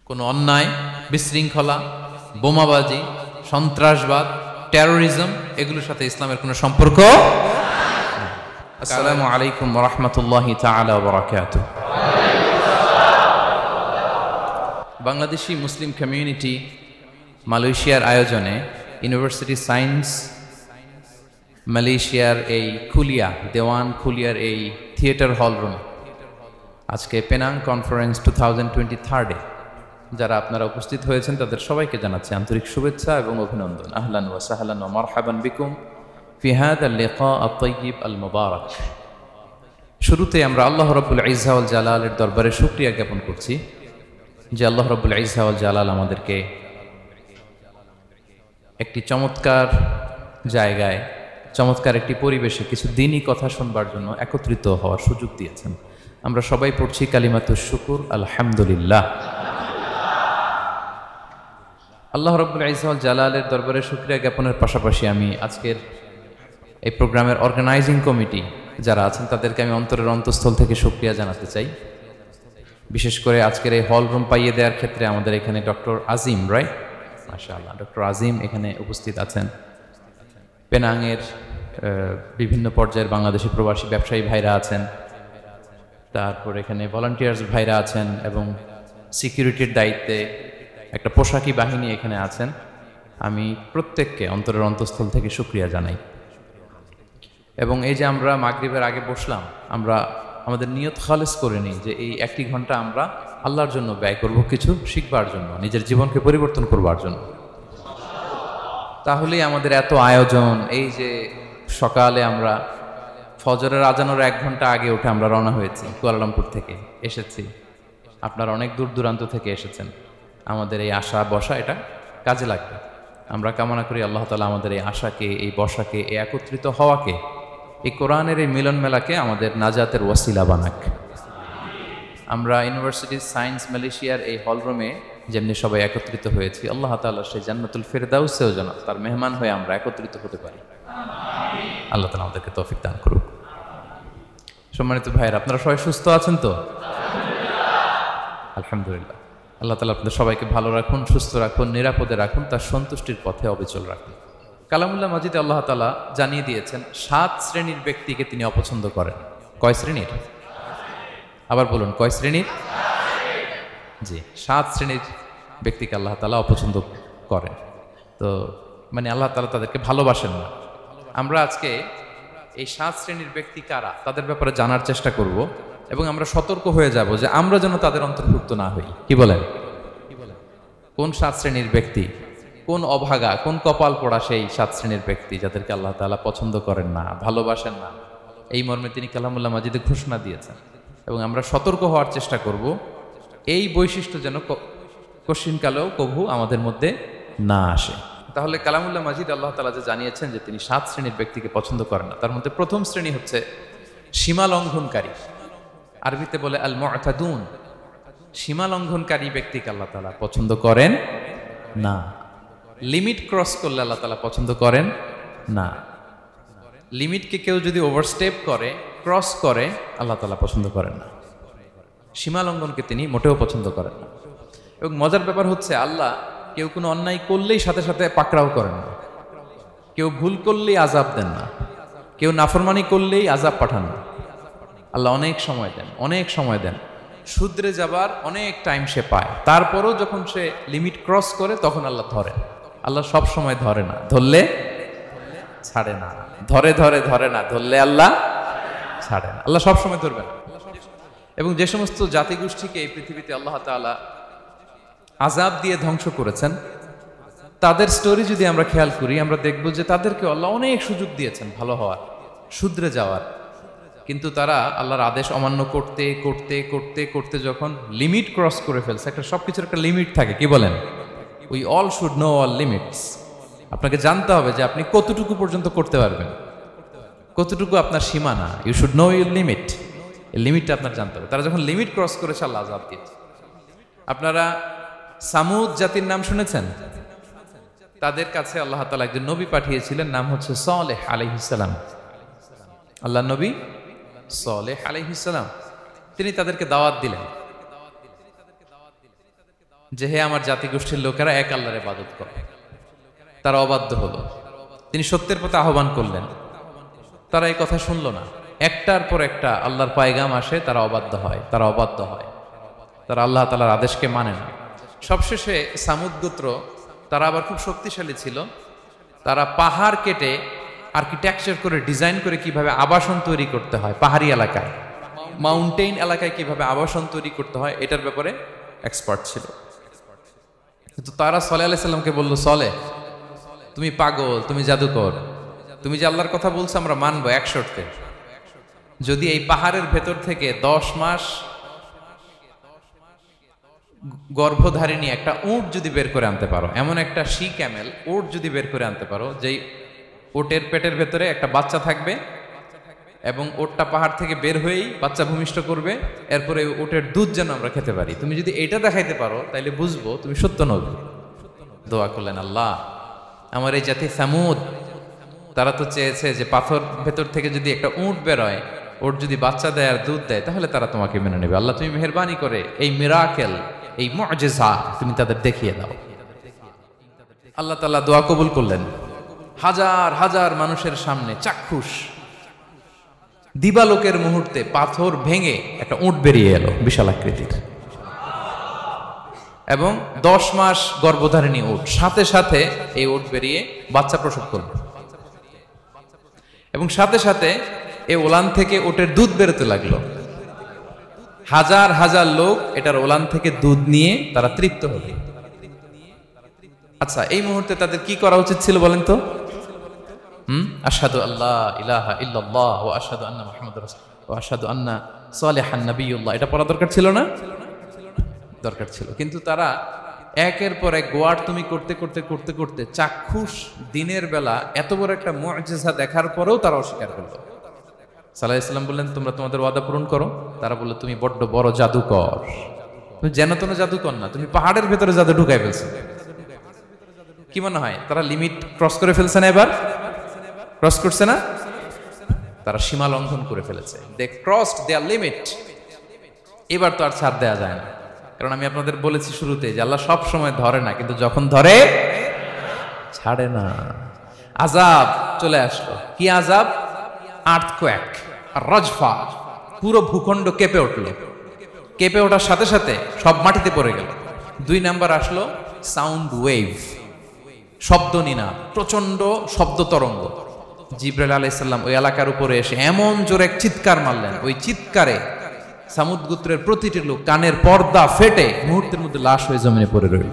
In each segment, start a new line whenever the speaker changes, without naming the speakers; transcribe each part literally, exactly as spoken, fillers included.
কোনো অন্যায়, বিশৃঙ্খলা, বোমাবাজি, সন্ত্রাসবাদ, টেরোরিজম এগুলোর সাথে ইসলামের কোনো সম্পর্ক। আসসালামু আলাইকুম ওয়া রাহমাতুল্লাহি তাআলা ওয়া বারাকাতুহু। বাংলাদেশি মুসলিম কমিউনিটি মালয়েশিয়ার আয়োজনে ইউনিভার্সিটি সায়েন্স মালয়েশিয়ার এই খুলিয়া দেওয়ান খুলিয়ার এই থিয়েটার হল রুম আজকে Penang conference two thousand twenty থার্ডে যারা আপনারা উপস্থিত হয়েছেন তাদের সবাইকে জানাচ্ছি আন্তরিক শুভেচ্ছা এবং অভিনন্দন। আহলান ওয়া সাহলান ওয়া মারহাবান বিকুম ফি হাযাল লিকা আত-তাইয়িব আল মুবারাক। শুরুতে আমরা আল্লাহ রাব্বুল ইজ্জা ওয়াল জালালের দরবারে শুকরিয়া জ্ঞাপন করছি যে আল্লাহ রাব্বুল ইজ্জা ওয়াল জালাল আমাদেরকে একটি চমৎকার জায়গায়, চমৎকার একটি পরিবেশে কিছু দিনই কথা শুনবার জন্য একত্রিত হওয়ার সুযোগ দিয়েছেন। আমরা সবাই পড়ছি কালিমাতুশ শুকুর, আলহামদুলিল্লাহ। আল্লাহ রাব্বুল ইজ্জা ওয়াল জালালের দরবারে শুকরিয়া জ্ঞাপনের পাশাপাশি আমি আজকের এই প্রোগ্রামের অর্গানাইজিং কমিটি যারা আছেন তাদেরকে আমি অন্তরের অন্তঃস্থল থেকে শুকরিয়া জানাতে চাই। বিশেষ করে আজকের এই হল রুম পাইয়ে দেওয়ার ক্ষেত্রে আমাদের এখানে ডক্টর আজিম, রাইট, মাশাআল্লাহ, ডক্টর আজিম এখানে উপস্থিত আছেন। পেনাংয়ের বিভিন্ন পর্যায়ের বাংলাদেশি প্রবাসী ব্যবসায়ী ভাইরা আছেন, তারপর এখানে ভলান্টিয়ার্স ভাইরা আছেন এবং সিকিউরিটির দায়িত্বে একটা পোশাকি বাহিনী এখানে আছেন। আমি প্রত্যেককে অন্তরের অন্তঃস্থল থেকে শুকরিয়া জানাই। এবং এই যে আমরা মাগরিবের আগে বসলাম, আমরা আমাদের নিয়ত খালেস করে নিই যে এই একটি ঘন্টা আমরা আল্লাহর জন্য ব্যয় করব, কিছু শিখবার জন্য, নিজের জীবনকে পরিবর্তন করবার জন্য। তাহলেই আমাদের এত আয়োজন, এই যে সকালে আমরা ফজরের আজানোর এক ঘন্টা আগে উঠে আমরা রওনা হয়েছি, কুয়ালালামপুর থেকে এসেছি, আপনারা অনেক দূর দূরান্ত থেকে এসেছেন। আমাদের এই আশা বসা এটা কাজে লাগবে। আমরা কামনা করি আল্লাহ তাআলা আমাদের এই আশাকে, এই বসাকে, এই একত্রিত হওয়াকে, এই কোরআনের এই মিলন মেলাকে আমাদের নাজাতের ওয়াসিলা বানাক। আমরা ইউনিভার্সিটি সায়েন্স মালয়েশিয়ার এই হলরুমে যেমনি সবাই একত্রিত হয়েছি, আল্লাহ তাআলা সেই জান্নাতুল ফিরদাউসেও যেন তার মেহমান হয়ে আমরা একত্রিত হতে পারি। আল্লাহ তাআলা আমাদেরকে তৌফিক দান করুক। সম্মানিত ভাইয়েরা, আপনারা সবাই সুস্থ আছেন তো? আলহামদুলিল্লাহ। আল্লাহ তাআলা আপনাদের সবাইকে ভালো রাখুন, সুস্থ রাখুন, নিরাপদে রাখুন, তার সন্তুষ্টির পথে অবিচল রাখুন। কালামুল্লাহ মাজিদে আল্লাহ তাআলা জানিয়ে দিয়েছেন সাত শ্রেণীর ব্যক্তিকে তিনি অপছন্দ করেন। কয় শ্রেণীর? আবার বলুন, কয় শ্রেণীর? জি, সাত শ্রেণীর ব্যক্তিকে আল্লাহ তাআলা অপছন্দ করেন। তো মানে আল্লাহ তাআলা তাদেরকে ভালোবাসেন না। আমরা আজকে এই সাত শ্রেণীর ব্যক্তি কারা তাদের ব্যাপারে জানার চেষ্টা করব এবং আমরা সতর্ক হয়ে যাব যে আমরা যেন তাদের অন্তর্ভুক্ত না হই। কি বলেন? কোন সাত শ্রেণীর ব্যক্তি, কোন অভাগা, কোন কপাল পোড়া সেই সাত শ্রেণীর ব্যক্তি যাদেরকে আল্লাহ তাআলা পছন্দ করেন না, ভালোবাসেন না, এই মর্মে তিনি কালামুল্লাহ মাজিদে ঘোষণা দিয়েছেন। এবং আমরা সতর্ক হওয়ার চেষ্টা করব এই বৈশিষ্ট্য যেন কশিনকালেও কভু আমাদের মধ্যে না আসে। তাহলে কালামুল্লাহ মাজিদ আল্লাহ তাআলা যে জানিয়েছেন যে তিনি সাত শ্রেণীর ব্যক্তিকে পছন্দ করেন না, তার মধ্যে প্রথম শ্রেণী হচ্ছে সীমা লঙ্ঘনকারী। আরবিতে বলে আল মুআতাদুন। সীমা লঙ্ঘনকারী ব্যক্তিকে আল্লাহ তাআলা পছন্দ করেন না। লিমিট ক্রস করলে আল্লাহ তাআলা পছন্দ করেন না। লিমিটকে কেউ যদি ওভারস্টেপ করে, ক্রস করে, আল্লাহ তাআলা পছন্দ করেন না। সীমা লঙ্ঘনকে তিনি মোটেও পছন্দ করেন না। এবং মজার ব্যাপার হচ্ছে আল্লাহ কেউ কোনো অন্যায় করলেই সাথে সাথে পাকড়াও করেন না। কেউ ভুল করলেই আযাব দেন না। কেউ নাফরমানি করলেই আযাব পাঠান না। আল্লাহ অনেক সময় দেন, অনেক সময় দেন, শুধরে যাবার অনেক টাইম সে পায়। তারপরও যখন সে লিমিট ক্রস করে তখন আল্লাহ ধরে। আল্লাহ সব সময় ধরে না, ধরলে ছাড়ে না। ধরে ধরে ধরে না, ধরলে আল্লাহ ছাড়ে না। আল্লাহ সব সময় ধরবে না। এবং যে সমস্ত জাতিগোষ্ঠীকে এই পৃথিবীতে আল্লাহ তাআলা আযাব দিয়ে ধ্বংস করেছেন, তাদের স্টোরি যদি আমরা খেয়াল করি, আমরা দেখব যে তাদেরকে আল্লাহ অনেক সুযোগ দিয়েছেন ভালো হওয়ার, শুধরে যাওয়ার। কিন্তু তারা আল্লাহর আদেশ অমান্য করতে করতে করতে করতে যখন লিমিট ক্রস করে ফেলছে, একটা সবকিছুর একটা লিমিট থাকে, কি বলেন? We all should know all limits. আপনাকে জানতে হবে যে আপনি কতটুকু পর্যন্ত করতে পারবেন, কতটুকু আপনার সীমানা। You should know your limit. এই লিমিটটা আপনার জানতে হবে। তারা যখন লিমিট ক্রস করেছে আল্লাহ আযাব দিয়েছে। আপনারা সামুদ জাতির নাম শুনেছেন? তাদের কাছে আল্লাহ তাআলা একজন নবী পাঠিয়েছিলেন, নাম হচ্ছে সালেহ আলাইহিস সালাম। আল্লাহ নবী সালেহ আলাইহিস সালাম, তিনি তাদেরকে দাওয়াত দিলেন। যে হে আমার জাতিগোষ্ঠীর লোকেরা এক আল্লাহর ইবাদত করে। তারা অবাধ্য হলো। তিনি সত্যের পথে আহ্বান করলেন, তারা এই কথা শুনল না। একটার পর একটা আল্লাহর পায়গাম আসে, তারা অবাধ্য হয়, তারা অবাধ্য হয়, তারা আল্লাহ তাআলার আদেশকে মানে না। সবশেষে সামুদ গোত্র, তারা আবার খুব শক্তিশালী ছিল। তারা পাহাড় কেটে আর্কিটেকচার করে ডিজাইন করে কিভাবে আবাসন তৈরি করতে হয়, পাহাড়ি এলাকায় মাউন্টেইন এলাকায় কিভাবে আবাসন তৈরি করতে হয় এটার ব্যাপারে এক্সপার্ট ছিল। কিন্তু তারা সালেহ আলাইহিস সালামকে বলল, সলে তুমি পাগল, তুমি জাদুকর, তুমি যে আল্লাহর কথা বলছো আমরা মানবো এক শর্তে, যদি এই পাহাড়ের ভেতর থেকে দশ মাস গর্ভধারিণী একটা উট যদি বের করে আনতে পারো, এমন একটা শি ক্যামেল উট যদি বের করে আনতে পারো, যেই উটের পেটের ভেতরে একটা বাচ্চা থাকবে এবং উটটা পাহাড় থেকে বের হয়েই বাচ্চা ভূমিষ্ঠ করবে, এরপরে উটের দুধ যেন আমরা খেতে পারি, তুমি যদি এটা দেখাইতে পারো তাইলে বুঝবো তুমি সত্য নবী। দোয়া করলেন, আল্লাহ আমার এই জাতি সামুদ, তারা তো চেয়েছে যে পাথর ভেতর থেকে যদি একটা উট বেরোয়, ওর যদি বাচ্চা দেয় আর দুধ দেয় তাহলে তারা তোমাকে মেনে নেবে। আল্লাহ তুমি মেহেরবানি করে এই মিরাকেল, এই মুআজিজা তুমি তাদের দেখিয়ে দাও। আল্লাহ তাআলা দোয়া কবুল করলেন। হাজার হাজার মানুষের সামনে চাক্ষুষ দিবালোকের মুহূর্তে পাথর ভেঙে একটা উট বেরিয়ে এলো বিশাল আকৃতির, এবং দশ মাস গর্ভধারিণী উট, সাথে সাথে এই উট বেরিয়ে বাচ্চা প্রসব করবে, এবং সাথে সাথে এই ওলান থেকে উটের দুধ বেরোতে লাগলো। হাজার হাজার লোক এটার ওলান থেকে দুধ নিয়ে তারা তৃপ্ত হবে। আচ্ছা, এই মুহূর্তে তাদের কি করা উচিত ছিল বলেন তো? হুম আশহাদু আল্লাহ ইলাহা ইল্লাল্লাহ ওয়া আশহাদু আন্না মুহাম্মাদুর রাসূলুল্লাহ ওয়া আশহাদু আন্না সালিহান নাবিয়্যুল্লাহ, এটা পড়া দরকার ছিল না? দরকার ছিল। কিন্তু তারা একের পর এক গোয়ার তুমি করতে করতে করতে করতে চাক্ষুষ দিনের বেলা এত বড় একটা মুআজিজা দেখার পরেও তারা অস্বীকার করলো। সাল্লাল্লাহু আলাইহি ওয়াসাল্লাম বললেন, তোমরা তোমাদের ওয়াদা পূরণ করো। তারা বললো, তুমি বড্ড বড় জাদুকর, তুমি যেন তেন জাদুকর না, তুমি পাহাড়ের ভেতরে জাদু ঢুকাই ফেলছো। কি মনে হয় তারা লিমিট ক্রস করে ফেলছে না? এবার ক্রস করছে না? তারা সীমা লঙ্ঘন করে ফেলেছে। They crossed their limit. এবার তো আর ছাড় দেয়া যায় না, কারণ আমি আপনাদের বলেছি শুরুতে যে আল্লাহ সব সময় ধরে না, কিন্তু যখন ধরে ছাড়ে না। আযাব চলে আসলো। কি আযাব? আর্থকোয়েক, রাজফা, পুরো ভূখণ্ড কেঁপে উঠলো। কেঁপে ওঠার সাথে সাথে সব মাটিতে পড়ে গেল। দুই নাম্বার আসলো সাউন্ড ওয়েভ, শব্দ নিনাদ, প্রচন্ড শব্দ তরঙ্গ। জিবরাইল আলাইহিস সালাম ওই এলাকার উপরে এসে এমন জোরে এক চিৎকার মারলেন, ওই চিৎকারে সামুদ গোত্রের প্রতিটি লোক কানের পর্দা ফেটে মুহূর্তের মধ্যে লাশ হয়ে জমিনে পড়ে রইল।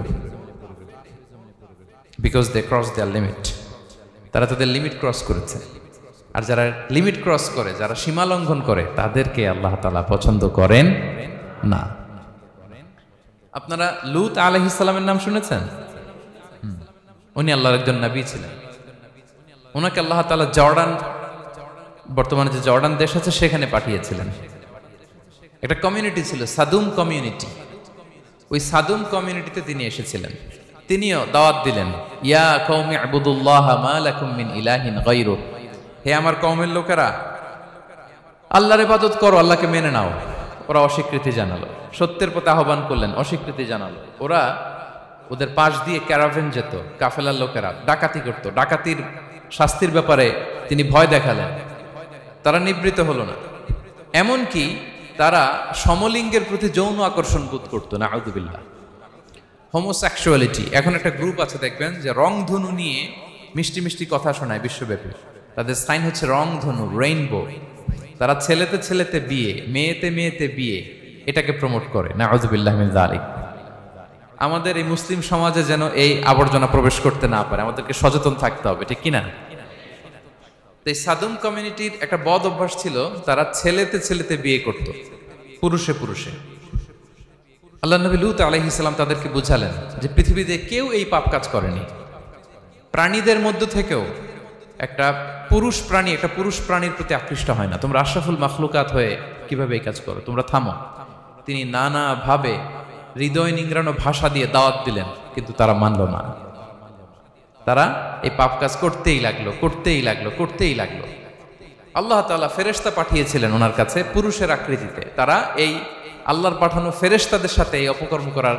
Because they cross their limit. তারা তাদের লিমিট ক্রস করেছে। আর যারা লিমিট ক্রস করে, যারা সীমা লঙ্ঘন করে, তাদেরকে আল্লাহ তাআলা পছন্দ করেন না। আপনারা লূত আলাইহিস সালামের নাম শুনেছেন? উনি আল্লাহর একজন নবী ছিলেন। ওনাকে আল্লাহ তাআলা জর্ডান, বর্তমানে যে জর্ডান দেশ আছে সেখানে পাঠিয়েছিলেন। একটা কমিউনিটি ছিল সাদুম কমিউনিটি। ওই সাদুম কমিউনিটিতে তিনি এসেছিলেন। তিনিও দাওয়াত দিলেন, ইয়া কওমি ইবুদুল্লাহ মা লাকুম মিন ইলাহিন গায়রু, হে আমার কওমের লোকেরা আল্লাহর ইবাদত করো, আল্লাহকে মেনে নাও। ওরা অস্বীকৃতি জানালো। সত্যের পথে আহ্বান করলেন, অস্বীকৃতি জানালো। ওরা ওদের পাশ দিয়ে ক্যারাভেন যেত, কাফেলার লোকেরা ডাকাতি করত। ডাকাতির শাস্তির ব্যাপারে তিনি ভয় দেখালেন। তারা নিবৃত্ত হলো না। এমনকি তারা সমলিঙ্গের প্রতি যৌন আকর্ষণ বোধ করতো। নাউযুবিল্লাহ। হোমোসেক্সুয়ালিটি, এখন একটা গ্রুপ আছে দেখবেন যে রংধনু নিয়ে মিষ্টি মিষ্টি কথা শোনায় বিশ্বব্যাপী। তাদের সাইন হচ্ছে রংধনু, রেইনবো। তারা ছেলেতে ছেলেতে বিয়ে, মেয়েতে মেয়েতে বিয়ে, এটাকে প্রমোট করে। নাউযুবিল্লাহ মিন যালিক। আমাদের এই মুসলিম সমাজে যেন এই আবর্জনা প্রবেশ করতে না পারে, আমাদেরকে সচেতন থাকতে হবে, ঠিক কিনা? এই সাদুম কমিউনিটির একটা বদ অভ্যাস ছিল, তারা ছেলেতে ছেলেতে বিয়ে করত, পুরুষে পুরুষে। আল্লাহ নবী লূত আলাইহিস সালাম তাদেরকে বুঝালেন যে পৃথিবীতে কেউ এই পাপ কাজ করেনি। প্রাণীদের মধ্য থেকেও একটা পুরুষ প্রাণী একটা পুরুষ প্রাণীর প্রতি আকৃষ্ট হয় না। তোমরা আশরাফুল মাখলুকাত হয়ে কিভাবে এই কাজ করো, তোমরা থামো। তিনি নানা ভাবে হৃদয় নিংড়ানো ভাষা দিয়ে দাওয়াত দিলেন, কিন্তু তারা মানল না। তারা এই পাপ কাজ করতেই লাগলো, করতেই লাগলো, করতেই লাগলো। আল্লাহ তাআলা ফেরেশতা পাঠিয়েছিলেন ওনার কাছে পুরুষের আকৃতিতে। তারা এই আল্লাহর পাঠানো ফেরেশতাদের সাথে এই অপকর্ম করার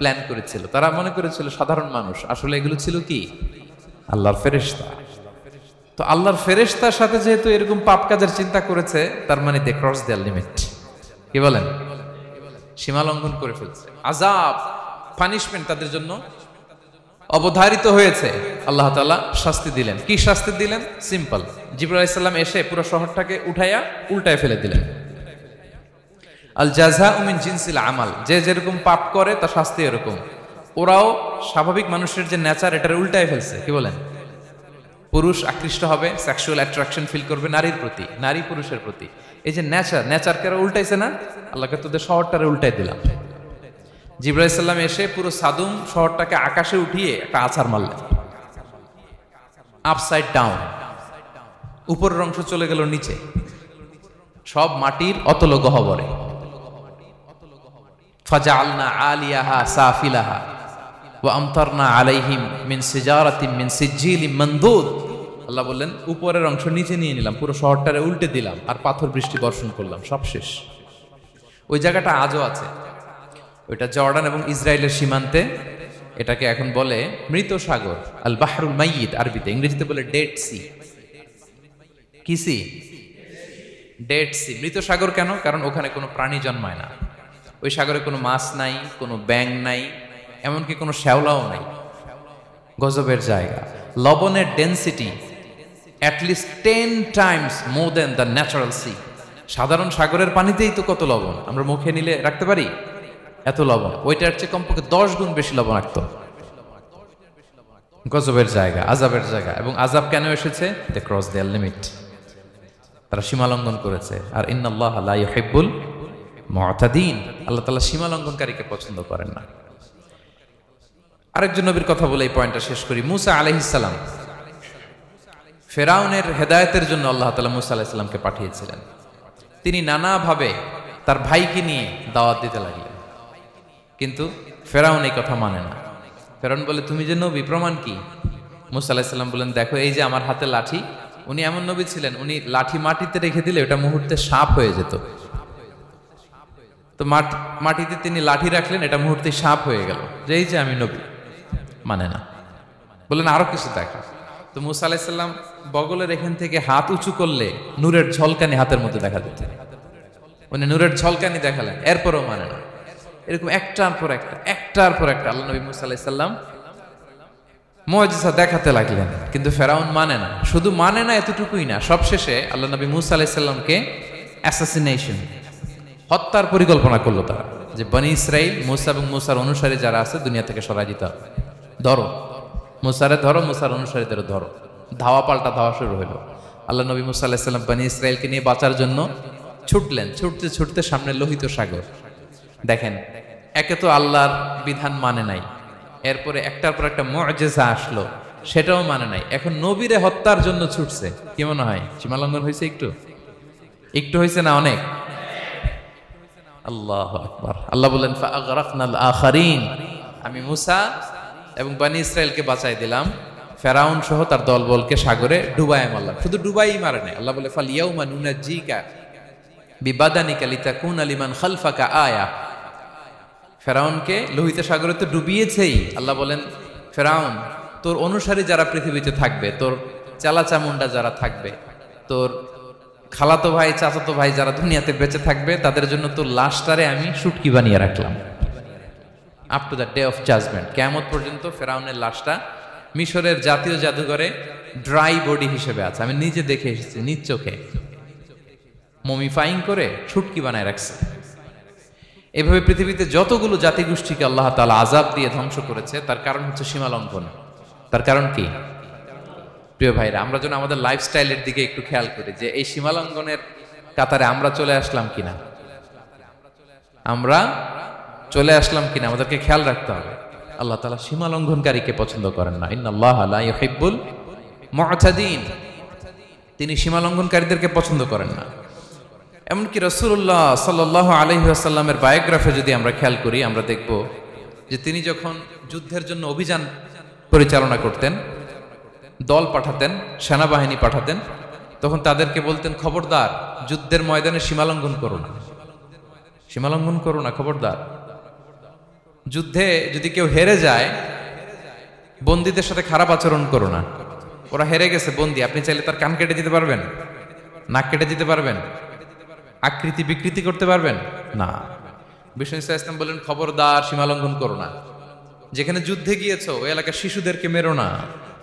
প্ল্যান করেছিল। তারা মনে করেছিল সাধারণ মানুষ, আসলে এগুলো ছিল কি আল্লাহর ফেরেশতা। তো আল্লাহর ফেরেশতার সাথে যেহেতু এরকম পাপ কাজের চিন্তা করেছে, তার মানে দে ক্রস দেয়ার লিমিট। কি বলেন? সীমা লঙ্ঘন করে ফেলছে। আযাব, পানিশমেন্ট তাদের জন্য অবধারিত হয়েছে। আল্লাহ তাআলা শাস্তি দিলেন। কি শাস্তি দিলেন? সিম্পল, জিবরাইল আলাইহিস সালাম এসে পুরো শহরটাকে উঠাইয়া উল্টায় ফেলে দিলেন। আল জাযাউ মিন জিনসিল আমাল, যে যেরকম পাপ করে তার শাস্তি এরকম। ওরাও স্বাভাবিক মানুষের যে নেচার, এটার উল্টায় ফেলছে। কি বলেন? পুরুষ আকৃষ্ট হবে, সেক্সুয়াল অ্যাট্রাকশন ফিল করবে নারীর প্রতি, নারী পুরুষের প্রতি। এই যে নেচার, নেচারকে উল্টাইছে না, আল্লাহকে তোদের শহরটারে উল্টাই দিলাম। জিবরাইল আলাইহিস সালাম এসে পুরো সাদুম শহরটাকে আকাশে উঠিয়ে একটা আছাড় মারলেন, আপসাইড ডাউন। উপরের অংশ চলে গেল নিচে, সব মাটির অতল গহ্বরে। ফাজআলনা আলিয়াহা সাফিলাহা ওয়া আমতারনা আলাইহিম মিন সিজারাতিন মিন সিজিলিম মানদুদ। আল্লাহ বললেন, উপরের অংশ নিচে নিয়ে নিলাম, পুরো শহরটারে উল্টে দিলাম, আর পাথর বৃষ্টি বর্ষণ করলাম, সব শেষ। ওই জায়গাটা আজও আছে, ওইটা জর্ডান এবং ইসরায়েলের সীমান্তে। এটাকে এখন বলে মৃত সাগর, আল বাহরুল মাইয়িত আরবিতে, ইংরেজিতে বলে ডেড সি। কি সি? Dead sea. মৃত সাগর কেন? কারণ ওখানে কোনো প্রাণী জন্মায় না। ওই সাগরে কোনো মাছ নাই, কোনো ব্যাঙ নাই, এমনকি কোনো শ্যাওলাও নাই। গজবের জায়গা। লবণের density at least ten times more than the natural sea. সাধারণ সাগরের পানিতেই তো কত লবণ, আমরা মুখে নিলে রাখতে পারি এত লবণ, ওইটার চেয়ে কমপক্ষে দশ গুণ বেশি লবণাক্ত। গজবের জায়গা, আযাবের জায়গা। এবং আযাব কেন এসেছে? দে ক্রস দেয়ার লিমিট, তারা সীমা লঙ্ঘন করেছে। আর ইন্নাল্লাহা লা ইউহিব্বুল মুতাদিন, আল্লাহ তাআলা সীমা লঙ্ঘনকারীকে পছন্দ করেন না। আরেকজন নবীর কথা বলে এই পয়েন্টটা শেষ করি। মূসা আলাইহিস সালাম, ফেরাউনের হেদায়েতের জন্য আল্লাহ তাআলা মূসা আলাইহিস সালামকে পাঠিয়েছিলেন। তিনি নানাভাবে তার ভাইকে নিয়ে দাওয়াত দিতে লাগলেন, কিন্তু ফেরাউন এই কথা মানে না। ফেরাউন বলে, তুমি যে নবী, প্রমাণ কি? মূসা আলাইহিস সালাম বলেন, দেখো এই যে আমার হাতে লাঠি। উনি এমন নবী ছিলেন, উনি লাঠি মাটিতে রেখে দিলে ওটা মুহূর্তে সাপ হয়ে যেত। তো মাটিতে তিনি লাঠি রাখলেন, এটা মুহূর্তে সাপ হয়ে গেল, যে এই যে আমি নবী। মানে না, বললেন আরো কিছু দেখা। তো মূসা আলাইহিস সালাম বগলের এখান থেকে হাত উঁচু করলে নূরের ঝলকানি হাতের মধ্যে দেখা যেত। উনি নূরের ঝলকানি দেখালেন, এরপরও মানে না। এরকম একটার পর একটা, একটার পর একটা আল্লাহ নবী মূসা আলাইহিস সালাম মুআজিজা দেখাতে লাগলেন, কিন্তু ফেরাউন মানে না। শুধু মানে না এতটুকুই না, সবশেষে আল্লাহ নবী মূসা আলাইহিস সালামকে অ্যাসাসিনেশন, হত্যার পরিকল্পনা করলো তারা, যে বনি ইসরাইল, মূসা এবং মূসার অনুসারী যারা আছে দুনিয়া থেকে সরাই দিতে হবে। ধরো মূসারে, ধরো মূসার অনুসারীদের ধরো। ধাওয়া পাল্টা ধাওয়া শুরু হলো। আল্লাহ নবী মূসা আলাইহিস সালাম বনি ইসরাইলকে নিয়ে বাঁচার জন্য ছুটলেন। ছুটতে ছুটতে সামনে লোহিত সাগর। দেখেন, একে তো আল্লাহর বিধান মানে নাই, এরপরে একটার পর একটা মুআজিজা আসলো, সেটাও মানে নাই। এখন নবীরে হত্যার জন্য ছুটছে। কি মনে হয় সীমা লঙ্ঘন হয়েছে? একটু একটু হয়েছে না? অনেক। আল্লাহু আকবার। আল্লাহ বলেন, ফাআগরাকনাল আখারিন, আমি মূসা এবং বনি ইসরাইলকে বাঁচাই দিলাম, ফেরাউন সহ তার দলবলকে সাগরে ডুবাই মারলাম। শুধু ডুবাই মারে নাই, আল্লাহ বলে ফাল ইয়াউমা নুনাজ্জিকা বিবাদানিকা লিতাকুনা লিমান খালফাকা আয়া। ফেরাউনকে লোহিত সাগরে তো ডুবিয়েছেই। আল্লাহ বলেন, ফেরাউন, তোর অনুসারী যারা পৃথিবীতে থাকবে, তোর চালা চামুন্ডা যারা থাকবে, তোর খালাতো ভাই চাচাতো ভাই যারা দুনিয়াতে বেঁচে থাকবে, তাদের জন্য তোর লাশটারে আমি শুটকি বানিয়ে রাখলাম। Up to the day of judgement, কিয়ামত পর্যন্ত ফেরাউনের লাশটা মিশরের জাতীয় জাদুঘরে ড্রাই বডি হিসেবে আছে। আমি নিজে দেখে এসেছি, নিজ চোখে মমিফাইং করে শুটকি বানায় রাখছে। এভাবে পৃথিবীতে যতগুলো জাতিগোষ্ঠীকে আল্লাহ তাআলা আযাব দিয়ে ধ্বংস করেছে, তার কারণ হচ্ছে সীমা লঙ্ঘন। তার কারণ কি? প্রিয় ভাইরা, আমরা যেন আমাদের লাইফস্টাইলের দিকে একটু খেয়াল করি, যে এই সীমা লঙ্ঘনের কাতারে আমরা চলে আসলাম কিনা, আমরা চলে আসলাম কিনা, আমাদেরকে খেয়াল রাখতে হবে। আল্লাহ তাআলা সীমা লঙ্ঘনকারীকে পছন্দ করেন না। ইন্নাল্লাহা লা ইউহিব্বুল মুতাদিন, তিনি সীমা লঙ্ঘনকারীদেরকে পছন্দ করেন না। এমনকি রাসূলুল্লাহ সাল্লাল্লাহু আলাইহি ওয়াসাল্লামের বায়োগ্রাফি যদি আমরা খেয়াল করি, আমরা দেখব যে তিনি যখন যুদ্ধের জন্য অভিযান পরিচালনা করতেন, দল পাঠাতেন, সেনাবাহিনী পাঠাতেন, তখন তাদেরকে বলতেন, খবরদার যুদ্ধের ময়দানে সীমালঙ্ঘন করো না, সীমালঙ্ঘন করো না, খবরদার। যুদ্ধে যদি কেউ হেরে যায়, বন্দীদের সাথে খারাপ আচরণ করো না। ওরা হেরে গেছে বন্দী, আপনি চাইলে তার কান কেটে দিতে পারবেন? নাক কেটে দিতে পারবেন? আকৃতি বিকৃতি করতে পারবেন না। বিষ্ণু ইসলাম বললেন, খবরদার সীমা লঙ্ঘন করো না। যেখানে যুদ্ধে গিয়েছো ওই এলাকার শিশুদেরকে মেরো না,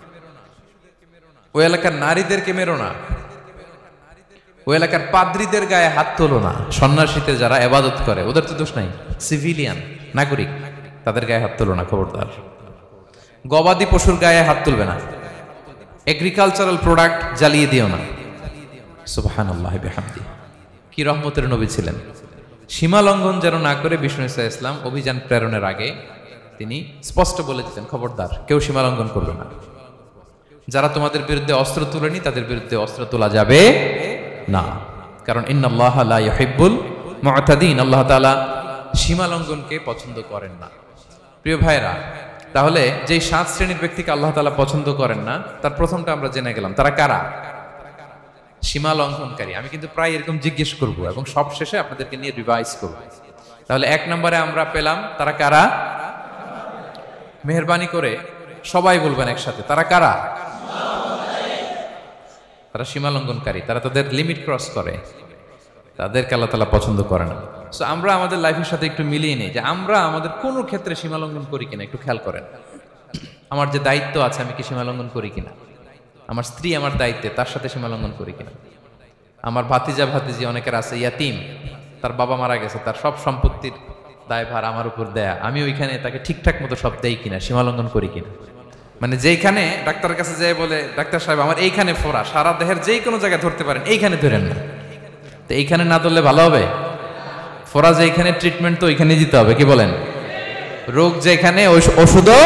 ওই এলাকার নারীদেরকে মেরো না, ওই এলাকার পাদ্রীদের গায়ে হাত তোলো না। সন্ন্যাসীতে যারা ইবাদত করে ওদের তো দোষ নাই, সিভিলিয়ান নাগরিক, তাদের গায়ে হাত তোলো না, খবরদার। গবাদি পশুর গায়ে হাত তুলবে না, এগ্রিকালচারাল প্রোডাক্ট জ্বালিয়ে দিও না। সুবহানাল্লাহি বিহামদি। কি রহমতের নবী ছিলেন। সীমা লঙ্ঘন যেন না করে বিষ্ণু ইসলাম অভিযান প্রেরণের আগে তিনি স্পষ্ট বলে দিতেন, খবরদার কেউ সীমা লঙ্ঘন করবে না। যারা তোমাদের বিরুদ্ধে অস্ত্র তুলেনি তাদের বিরুদ্ধে অস্ত্র তোলা যাবে না, কারণ ইন্নাল্লাহা লা ইউহিব্বুল মু'তাদিন, আল্লাহ তাআলা সীমা লঙ্ঘনকে পছন্দ করেন না। প্রিয় ভাইরা, তাহলে যেই সাত শ্রেণীর ব্যক্তিকে আল্লাহ তাআলা পছন্দ করেন না, তার প্রথমটা আমরা জেনে গেলাম, তারা কারা? সীমা লঙ্ঘনকারী। আমি কিন্তু প্রায় এরকম জিজ্ঞেস করব এবং সব শেষে আপনাদেরকে নিয়ে রিভাইজ করব। তাহলে এক নম্বরে আমরা পেলাম তারা কারা। মেহেরবানি করে সবাই বলবেন একসাথে, তারা কারা? তারা সীমা লঙ্ঘনকারী, তারা তাদের লিমিট ক্রস করে, তাদেরকে আল্লাহ তাআলা পছন্দ করে না। সো আমরা আমাদের লাইফের সাথে একটু মিলিয়ে নিই যে আমরা আমাদের কোনো ক্ষেত্রে সীমা লঙ্ঘন করি কিনা একটু খেয়াল করেন। আমার যে দায়িত্ব আছে আমি কি সীমা লঙ্ঘন করি কিনা? আমার স্ত্রী আমার দায়িত্বে, তার সাথে সীমা লঙ্ঘন করি কিনা? আমার ভাতিজা ভাতিজি অনেকের আছে ইয়াতিম, তার বাবা মারা গেছে, তার সব সম্পত্তির দায়ভার আমার উপর দেয়া, আমি ওইখানে তাকে ঠিকঠাক মতো সব দেই কিনা, সীমা লঙ্ঘন করি কিনা? মানে যেইখানে ডাক্তারের কাছে যেয়ে বলে, ডাক্তার সাহেব আমার এইখানে ফোড়া, সারা দেহের যেই কোনো জায়গায় ধরতে পারেন, এইখানে ধরেন না, তো এইখানে না ধরলে ভালো হবে? ফোড়া যেইখানে, ট্রিটমেন্ট তো ওইখানে দিতে হবে, কি বলেন? রোগ যেখানে ওষুধও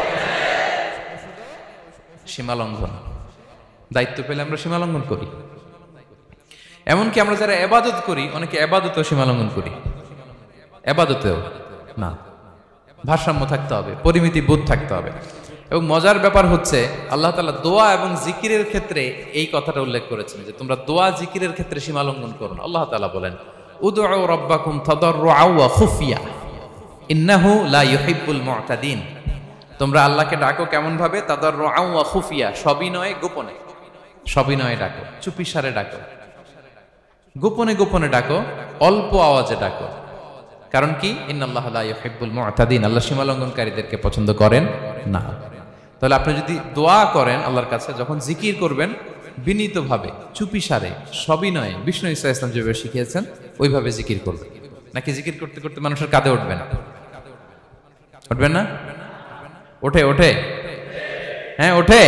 সীমা লঙ্ঘন। দায়িত্ব পেলে আমরা সীমা লঙ্ঘন করি। এমনকি আমরা যারা ইবাদত করি, অনেকে ইবাদতেও সীমা লঙ্ঘন করি। ইবাদতেও না, ভারসাম্য থাকতে হবে, পরিমিতি বোধ থাকতে হবে। এবং মজার ব্যাপার হচ্ছে আল্লাহ তাআলা দোয়া এবং জিকিরের ক্ষেত্রে এই কথাটা উল্লেখ করেছেন যে তোমরা দোয়া জিকিরের ক্ষেত্রে সীমা লঙ্ঘন করো না। আল্লাহ তাআলা বলেন, উদউ রাব্বাকুম তাদাররুআ ওয়া খুফিয়া ইন্নাহু লা ইউহিব্বুল মু'তাদিন। তোমরা আল্লাহকে ডাকো কেমন ভাবে? তাদাররুআ ওয়া খুফিয়া, সবিনয়ে গোপনে, সবিনয়ে ডাকো, চুপিসারে ডাকো, গোপনে গোপনে ডাকো, অল্প আওয়াজে ডাকো। কারণ কি? ইন্নাল্লাহা লা ইউহিব্বুল মু'তাদিন, আল্লাহ সীমা লঙ্ঘনকারীদেরকে পছন্দ করেন না। তাহলে আপনি যদি দোয়া করেন আল্লাহর কাছে, যখন জিকির করবেন বিনীতভাবে, চুপিসারে, সবিনয়ে, বিষ্ণু ঈসা ইসলাম যেভাবে শিখিয়েছেন ওইভাবে জিকির করবেন। নাকি জিকির করতে করতে মানুষের কাঁধে উঠবেন? উঠবেন না? ওঠে ওঠে হ্যাঁ ওঠে।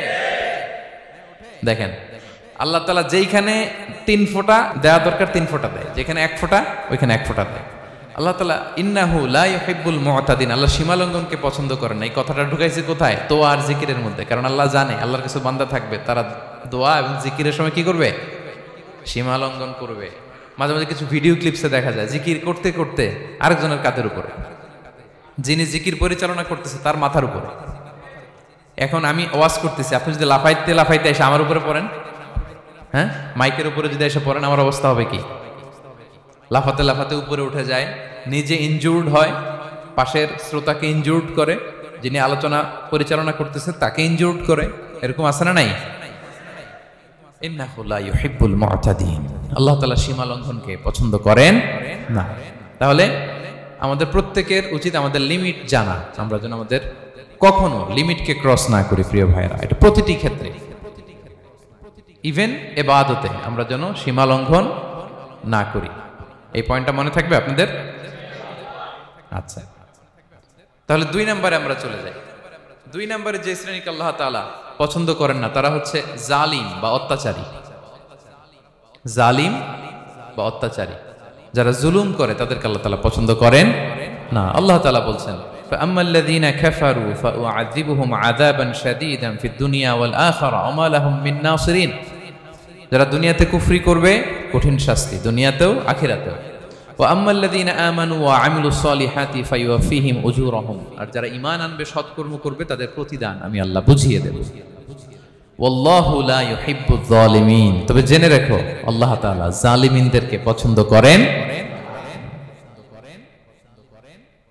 দেখেন আল্লাহ তাআলা যেইখানে তিন ফোঁটা দেওয়া দরকার তিন ফোঁটা দেয়, যেখানে এক ফোঁটা ওইখানে এক ফোঁটা দেয়। আল্লাহ তাআলা ইন্নাহু লা ইউহিব্বুল মু'তাদিন, আল্লাহ সীমা লঙ্ঘনকে পছন্দ করেন না। এই কথাটা ঢুকাইছে কোথায়? দোয়া আর জিকিরের মধ্যে। কারণ আল্লাহ জানে আল্লাহর কিছু বান্দা থাকবে তারা দোয়া এবং জিকিরের সময় কি করবে? সীমা লঙ্ঘন করবে। মাঝে মাঝে কিছু ভিডিও ক্লিপসে দেখা যায় জিকির করতে করতে আরেকজনের কাঁধের উপরে, যিনি জিকির পরিচালনা করতেছে তার মাথার উপরে। এখন আমি ওয়াজ করতেছি, আপনি যদি লাফাইতে লাফাইতে এসে আমার উপরে পড়েন, হ্যাঁ মাইকের উপরে যদি এসে পড়েন, আমার অবস্থা হবে কি? লাফাতে লাফাতে উপরে উঠে যায়, নিজে ইনজুর্ড হয়, পাশের শ্রোতাকে ইনজুর্ড করে, যিনি আলোচনা পরিচালনা করতেছে তাকে ইনজুর্ড করে। এরকম আছে না নাই? ইন্নাহু লা ইউহিব্বুল মু'তাদিন, আল্লাহ তাআলা সীমা লঙ্ঘনকে পছন্দ করেন না। তাহলে আমাদের প্রত্যেকের উচিত আমাদের লিমিট জানা, আমরা যেন আমাদের কখনো লিমিটকে ক্রস না করি। প্রিয় ভাইরা, এটা প্রতিটি ক্ষেত্রে, ইভেন ইবাদতে আমরা যেন সীমা লঙ্ঘন না করি। এই পয়েন্টটা মনে থাকবে আপনাদের? আচ্ছা, তাহলে দুই নম্বরে আমরা চলে যাই। দুই নম্বরে যে শ্রেণীকে আল্লাহ তাআলা পছন্দ করেন না তারা হচ্ছে জালিম বা অত্যাচারী। জালিম বা অত্যাচারী, যারা জুলুম করে তাদেরকে আল্লাহ তাআলা পছন্দ করেন না। আল্লাহ তাআলা বলছেন, ফাআম্মাল্লাযীনা কাফারু ফাউআযিবুহুম আযাবান শাদীদান ফিদ দুনিয়া ওয়াল আখিরা ওয়া মা লাহুম মিন নাসিরিন। যারা দুনিয়াতে কুফরি করবে কঠিন শাস্তি দুনিয়াতেও আখিরাতেও। ওয়া আম্মাল্লাযীনা আমানু ওয়া আমিলুস সালিহাতি ফায়ুওয়াফিহিম উজুরাহুম। আর যারা ঈমান আনবে, সৎকর্ম করবে, তাদের প্রতিদান আমি আল্লাহ বুঝিয়ে দেব। ওয়াল্লাহু লা ইউহিব্বুয যালিমিন। তবে জেনে রেখো আল্লাহ তাআলা জালিমিনদেরকে পছন্দ করেন।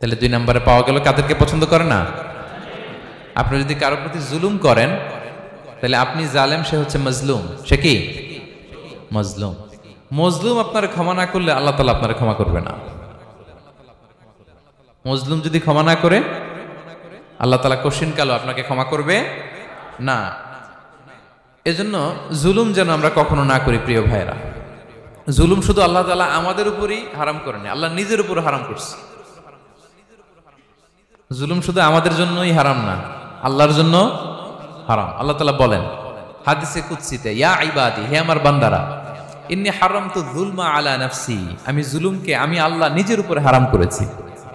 তাহলে দুই নম্বরে পাওয়া গেল কাদেরকে পছন্দ করে না? আপনি যদি কারোর প্রতি জুলুম করেন তাহলে আপনি জালেম, সে হচ্ছে মজলুম। সে কি? মজলুম। মজলুম আপনার ক্ষমা না করলে আল্লাহ তাআলা আপনার ক্ষমা করবে না। মজলুম যদি ক্ষমা না করে আল্লাহ তাআলা কঠিন কালো আপনাকে ক্ষমা করবে না। এজন্য জুলুম যেন আমরা কখনো না করি প্রিয় ভাইরা। জুলুম শুধু আল্লাহ তাআলা আমাদের উপরই হারাম করেনি, আল্লাহ নিজের উপর হারাম করছে। জুলুম শুধু আমাদের জন্যই হারাম না, আল্লাহর জন্য হারাম। আল্লাহ তাআলা বলেন হাদিসে কুদসিতে, ইয়া ইবাদি, হে আমার বান্দারা, ইন্নী হারামতু যুলমা আলা নাফসি, আমি জুলুমকে আমি আল্লাহ নিজের উপর হারাম করেছি।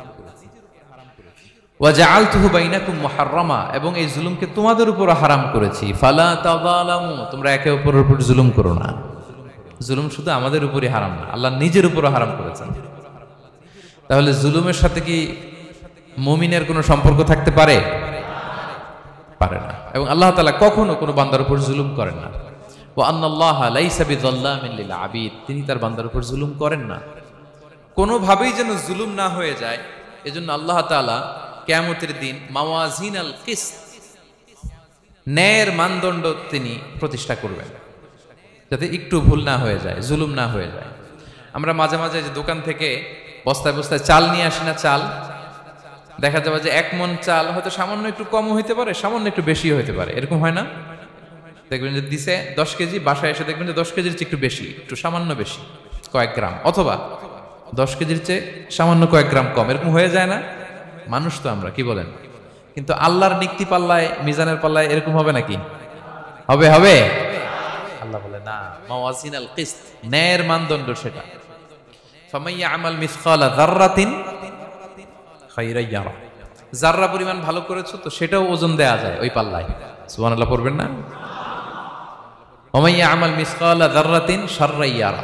ওয়া জাআলতুহু বাইনাকুম মুহাররামা, এবং এই জুলুমকে তোমাদের উপর হারাম করেছি। ফালা তাযালামু, তোমরা একে অপরের উপর জুলুম করো না। জুলুম শুধু আমাদের উপরই হারাম না, আল্লাহ নিজের উপর হারাম করেছেন। তাহলে জুলুমের সাথে কি মুমিনের কোনো সম্পর্ক থাকতে পারে? পারে না। এবং আল্লাহ তাআলা কখনো কোনো বান্দার উপর জুলুম করেন না। ওয়া আন্নাল্লাহা লাইসা বিযাল্লামিন লিল আবিদ, তিনি তার বান্দার উপর জুলুম করেন না। কোনোভাবেই যেন জুলুম না হয়ে যায়, এজন্য আল্লাহ তাআলা কিয়ামতের দিন মাওয়াজিনাল কিসত, ন্যায়ের মানদণ্ড তিনি প্রতিষ্ঠা করবেন, যাতে একটু ভুল না হয়ে যায়, জুলুম না হয়ে যায়। আমরা মাঝে মাঝে যে দোকান থেকে বস্তায় বস্তায় চাল নিয়ে আসি না, চাল দেখা যাবে যে এক মন চাল হয়তো সামান্য একটু কমও হইতে পারে, সামান্য একটু বেশিও হইতে পারে, এরকম হয় না? দেখবেন যে দিছে দশ কেজি, বাসায় এসে দেখবেন যে দশ কেজির চেয়ে একটু বেশি, একটু সামান্য বেশি কয়েক গ্রাম, অথবা দশ কেজির চেয়ে সামান্য কয়েক গ্রাম কম, এরকম হয়ে যায় না? মানুষ তো আমরা, কি বলেন? কিন্তু আল্লাহর নিক্তি পাল্লায়, মিজানের পাল্লায় এরকম হবে নাকি? হবে? হবে? আল্লাহ বলে না, মাওয়াজিনাল কিসত, ন্যায়ের মানদণ্ড সেটা। ফামাইয়া আমাল মিসকালা যাররাতিন খায়রান ইয়ারা, যাররা পরিমাণ ভালো করেছো তো সেটাও ওজন দেয়া যায় ওই পাল্লায়। সুবহানাল্লাহ পড়বেন না? ওমাইয়া আমাল মিসকালা যাররাতিন শাররান ইয়ারা,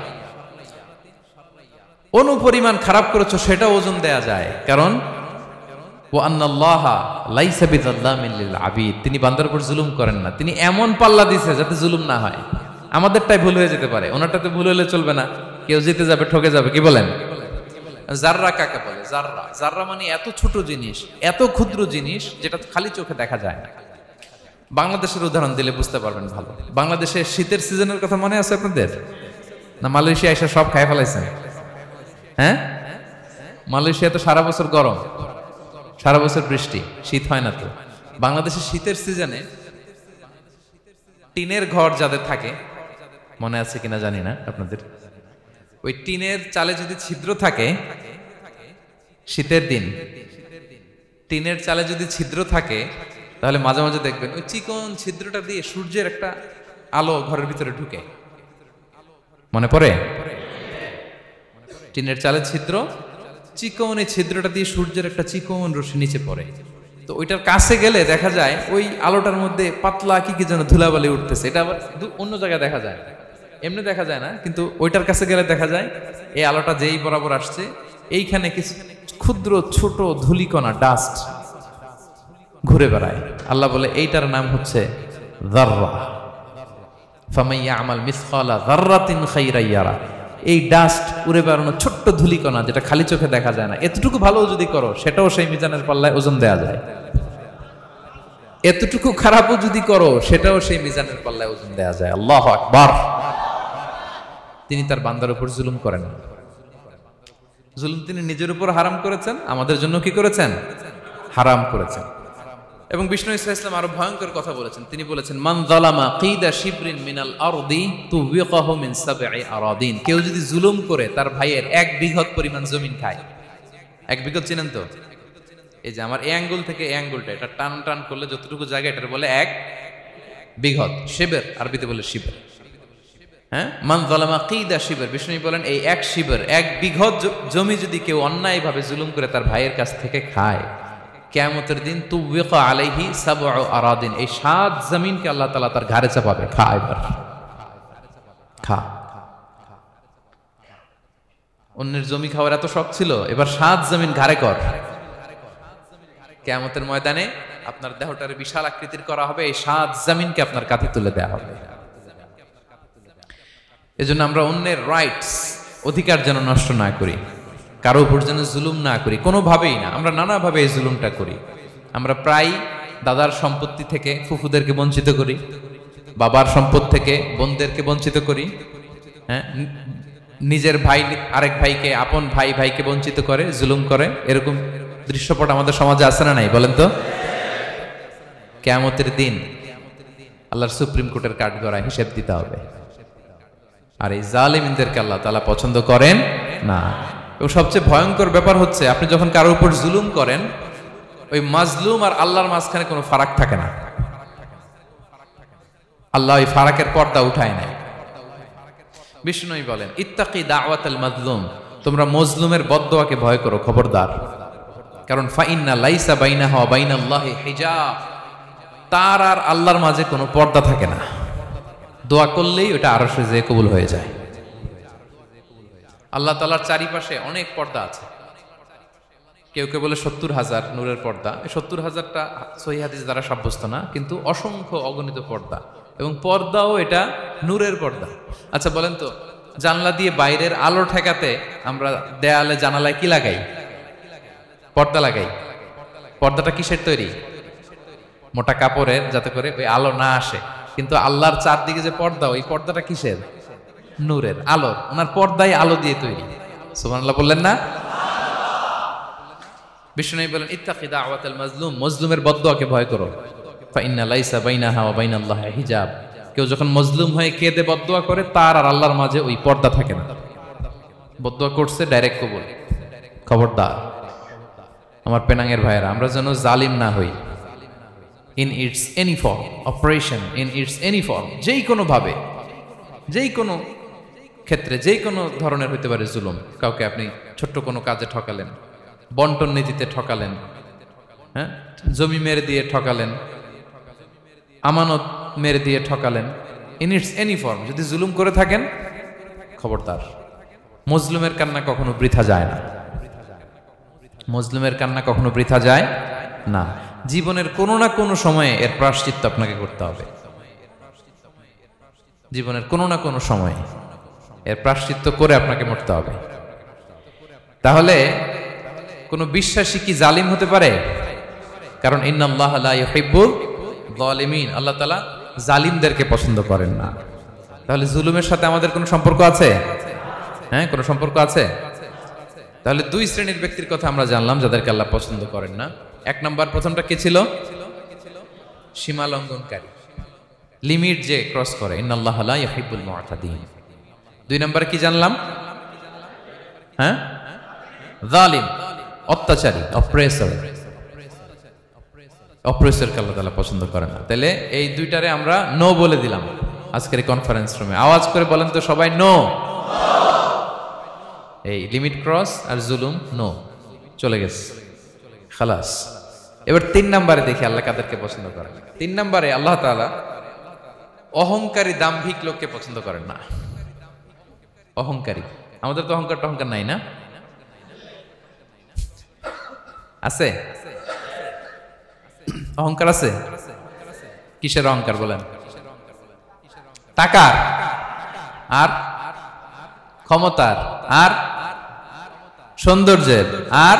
অনুপরিমাণ খারাপ করেছো সেটাও ওজন দেয়া যায়, কারণ ওয়া আন্নাল্লাহা লাইসা বিযাল্লামিন লিল আবিদ, তিনি বান্দার উপর জুলুম করেন না। তিনি এমন পাল্লা দিয়েছে যাতে জুলুম না হয়। আমাদেরটাই ভুল হয়ে যেতে পারে, ওনারটাতে ভুল হলে চলবে না, কেউ জিতে যাবে, ঠকে যাবে, কি বলেন? জাররা কাকে বলে? জাররা, জাররা মানে এত ছোট জিনিস, এত ক্ষুদ্র জিনিস যেটা খালি চোখে দেখা যায় না। বাংলাদেশের উদাহরণ দিলে বুঝতে পারবেন ভালো। বাংলাদেশের শীতের সিজনের কথা মনে আছে আপনাদের? না মালয়েশিয়া এসে সব খাই ফেলাইছেন? হ্যাঁ, মালয়েশিয়া তো সারা বছর গরম, সারা বছর বৃষ্টি, শীত হয় না। তো বাংলাদেশের শীতের সিজনে টিনের ঘর যাদের থাকে, মনে আছে কিনা জানি না আপনাদের, ওই টিনের চালে যদি ছিদ্র থাকে, শীতের দিন টিনের চালে যদি ছিদ্র থাকে, তাহলে মাঝে মাঝে দেখবেন ওই চিকন ছিদ্রটা দিয়ে সূর্যের একটা আলো ঘরের ভিতরে ঢুকে। মনে পড়ে? টিনের চালে ছিদ্র, চিকন এই ছিদ্রটা দিয়ে সূর্যের একটা চিকন রশ্মি নিচে পড়ে। তো ওইটার কাছে গেলে দেখা যায় ওই আলোটার মধ্যে পাতলা কি কি যেন ধুলাবালি উঠতেছে। এটা আবার অন্য জায়গায় দেখা যায়, এমনি দেখা যায় না, কিন্তু ওইটার কাছে গেলে দেখা যায় এই আলোটা যেই বরাবর আসছে, এইখানে কিছু ক্ষুদ্র ছোট ধূলিকণা, ডাস্ট ঘুরে বেড়ায়। আল্লাহ বলে এইটার নাম হচ্ছে যাররা। ফামাইয়া আমাল মিসকালা যাররাতিন খায়রান ইয়ারা, এই ডাস্ট উড়ে বেড়ানো ছোট্ট ধূলিকণা যেটা খালি চোখে দেখা যায় না, এতটুকু ভালো যদি করো সেটাও সেই মিজানের পাল্লায় ওজন দেয়া যায়। এতটুকু খারাপও যদি করো সেটাও সেই মিজানের পাল্লায় ওজন দেয়া যায়। আল্লাহু আকবার। তিনি তার বান্দার উপর জুলুম করেন না। জুলুম তিনি নিজের উপর হারাম করেছেন, আমাদের জন্য কি করেছেন? হারাম করেছেন। এবং বিষ্ণু ইসলাম আরো ভয়ঙ্কর কথা বলেছেন। তিনি বলেছেন, মান যালামা কিদা শিবরিন মিনাল আরদি তুবিকাহু মিন সাবঈ আরাদিন, কেউ যদি জুলুম করে তার ভাইয়ের এক বিঘত পরিমাণ জমিন খায়। এক বিঘত চিনেন তো? এই যে আমার এই আঙ্গুল থেকে এই আঙ্গুলটা, এটা টান টান করলে যতটুকু জায়গা, এটার বলে এক বিঘত। শিবের আরবিতে বলে শিবের। হ্যাঁ, মান যালামা কিদা শিবের, বিষ্ণু বলেন এই এক শিবের, এক বিঘত জমি যদি কেউ অন্যায়ভাবে জুলুম করে তার ভাইয়ের কাছ থেকে খায়, কিয়ামতের দিন তুবিকা আলাইহি সাবউ আরাদিন, এই সাত জমিনকে আল্লাহ তাআলা তার ঘাড়ে চাপাবে। খা এবার, খা। অন্যের জমি খাওয়ার এত শখ ছিল, এবার সাত জমিন ঘাড়ে কর। কিয়ামতের ময়দানে আপনার দেহটারে বিশাল আকৃতির করা হবে, এই সাত জমিনকে আপনার কাঁধে তুলে দেওয়া হবে। এজন্য আমরা অন্যের রাইটস, অধিকার যেন নষ্ট না করি। কারো উপর যেন জুলুম না করি, কোনোভাবেই না। আমরা নানাভাবে এই জুলুমটা করি। আমরা প্রায় দাদার সম্পত্তি থেকে ফুফুদেরকে বঞ্চিত করি, বাবার সম্পদ থেকে বোনদেরকে বঞ্চিত করি, হ্যাঁ, নিজের ভাই আরেক ভাইকে, আপন ভাই ভাইকে বঞ্চিত করে, জুলুম করে। এরকম দৃশ্যপট আমাদের সমাজে আছে না নাই বলেন তো? কিয়ামতের দিন আল্লাহর সুপ্রিম কোর্টের কাঠগড়ায় হিসেব দিতে হবে। আর এই জালিমদেরকে আল্লাহ তাআলা পছন্দ করেন না। এবং সবচেয়ে ভয়ঙ্কর ব্যাপার হচ্ছে, আপনি যখন কারোর উপর জুলুম করেন, ওই মাজলুম আর আল্লাহর মাঝখানে কোনো ফারাক থাকে না। আল্লাহ ওই ফারাকের পর্দা উঠায় নাই। বিষ্ণু বলেন, ইত্তাকি দাওয়াতাল মাজলুম, তোমরা মজলুমের বদদোয়াকে ভয় করো, খবরদার। কারণ ফাইন্না লাইসা বাইনাহা ওয়া বাইনাল্লাহি হিজাব, তার আর আল্লাহর মাঝে কোনো পর্দা থাকে না। দোয়া করলেই ওটা আরশে যেয়ে কবুল হয়ে যায়। আল্লাহ তাআলার চারিপাশে অনেক পর্দা আছে। কেউ কেউ বলে সত্তর হাজার নূরের পর্দা। এই সত্তর হাজারটা সহিহ হাদিস দ্বারা সাব্যস্ত না, কিন্তু অসংখ্য অগণিত পর্দা, এবং পর্দাও এটা নূরের পর্দা। আচ্ছা বলেন তো, জানলা দিয়ে বাইরের আলো ঠেকাতে আমরা দেয়ালে জানালায় কি লাগাই? পর্দা লাগাই। পর্দাটা কিসের তৈরি? মোটা কাপড়ের, যাতে করে ওই আলো না আসে। কিন্তু আল্লাহর চারদিকে যে পর্দা, ওই পর্দাটা কিসের? নূরের, আলোর। ওনার পর্দাই আলো দিয়ে তৈরি। সুবহানাল্লাহ বললেন না? বিষ্ণু বলেন, ইত্তাকি দাওয়াতাল মাজলুম, মজলুমের বদদোয়াকে ভয় করো। ফাইন্না লাইসা বাইনাহা ওয়া বাইনাল্লাহি হিজাব, কেউ যখন মজলুম হয়ে কেঁদে বদদোয়া করে, তার আর আল্লাহর মাঝে ওই পর্দা থাকে না। বদদোয়া করছে, ডাইরেক্ট কবুল। খবরদার আমার পেনাঙ্গের ভাইয়েরা, আমরা যেন জালিম না হই। In its any form, operation in its any form, যেই কোনো ভাবে, যেই কোনো ক্ষেত্রে, যেই কোনো ধরনের হইতে পারে জুলুম। কাউকে আপনি ছোট্ট কোনো কাজে ঠকালেন, বন্টন নীতিতে ঠকালেন, হ্যাঁ, জমি মেরে দিয়ে ঠকালেন, আমানত মেরে দিয়ে ঠকালেন, ইন ইটস এনি ফর্ম যদি জুলুম করে থাকেন, খবরদার। মজলুমের কান্না কখনো বৃথা যায় না। মজলুমের কান্না কখনো বৃথা যায় না। জীবনের কোনো না কোনো সময়ে এর প্রায়শ্চিত্ত আপনাকে করতে হবে। জীবনের কোনো না কোনো সময়ে এর প্রায়শ্চিত্ত করে আপনাকে মরতে হবে। তাহলে কোন বিশ্বাসী কি জালিম হতে পারে? কারণ ইন্নাল্লাহা লা ইউহিব্বুল যালিমিন, আল্লাহ তাআলা জালিমদেরকে পছন্দ করেন না। তাহলে জুলুমের সাথে আমাদের কোনো সম্পর্ক আছে? হ্যাঁ, কোনো সম্পর্ক আছে। তাহলে দুই শ্রেণীর ব্যক্তির কথা আমরা জানলাম যাদেরকে আল্লাহ পছন্দ করেন না। এক নাম্বার, প্রথমটা কে ছিল? সীমা লঙ্ঘনকারী, লিমিট যে ক্রস করে, ইন্নাল্লাহা লা ইউহিব্বুল মুআতাদিন। দুই নাম্বারে কি জানলাম? হ্যাঁ, জালিম, অত্যাচারী, অপ্রেসর। অপ্রেসরকে আল্লাহ তাআলা পছন্দ করে না। তাহলে এই দুইটারে আমরা নো বলে দিলাম আজকের এই কনফারেন্স রুমে। আওয়াজ করে বলেন তো সবাই, নো। এই লিমিট ক্রস আর জুলুম, নো, চলে গেছে, খালাস। এবার তিন নাম্বারে দেখি আল্লাহ কাদেরকে পছন্দ করেন। তিন নাম্বারে আল্লাহ তাআলা অহংকারী, দাম্ভিক লোককে পছন্দ করেন না। অহংকারী, আমাদের তো অহংকার টহংকার নাই না? আছে? অহংকার আছে? কিসের অহংকার বলেন? টাকার, আর ক্ষমতার, আর সৌন্দর্যের, আর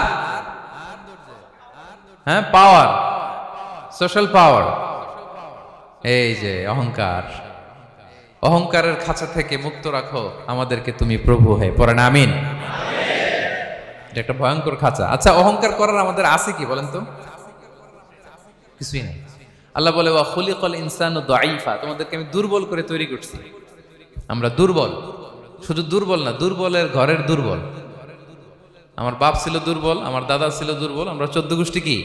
হ্যাঁ পাওয়ার, সোশ্যাল পাওয়ার। এই যে অহংকার, অহংকারের খাঁচা থেকে মুক্ত রাখো আমাদেরকে তুমি প্রভু হয়ে। পড়েন আমিন। এটা একটা ভয়ঙ্কর খাঁচা। আচ্ছা, অহংকার করার আমাদের আছে কি বলেন তো? কিছুই নেই। আল্লাহ বলে, ওয়া খুলিকাল ইনসানু দাঈফা, তোমাদেরকে আমি দুর্বল করে তৈরি করছি। আমরা দুর্বল, শুধু দুর্বল না, দুর্বলের ঘরের দুর্বল। আমার বাপ ছিল দুর্বল, আমার দাদা ছিল দুর্বল, আমরা চোদ্দ গোষ্ঠী কি?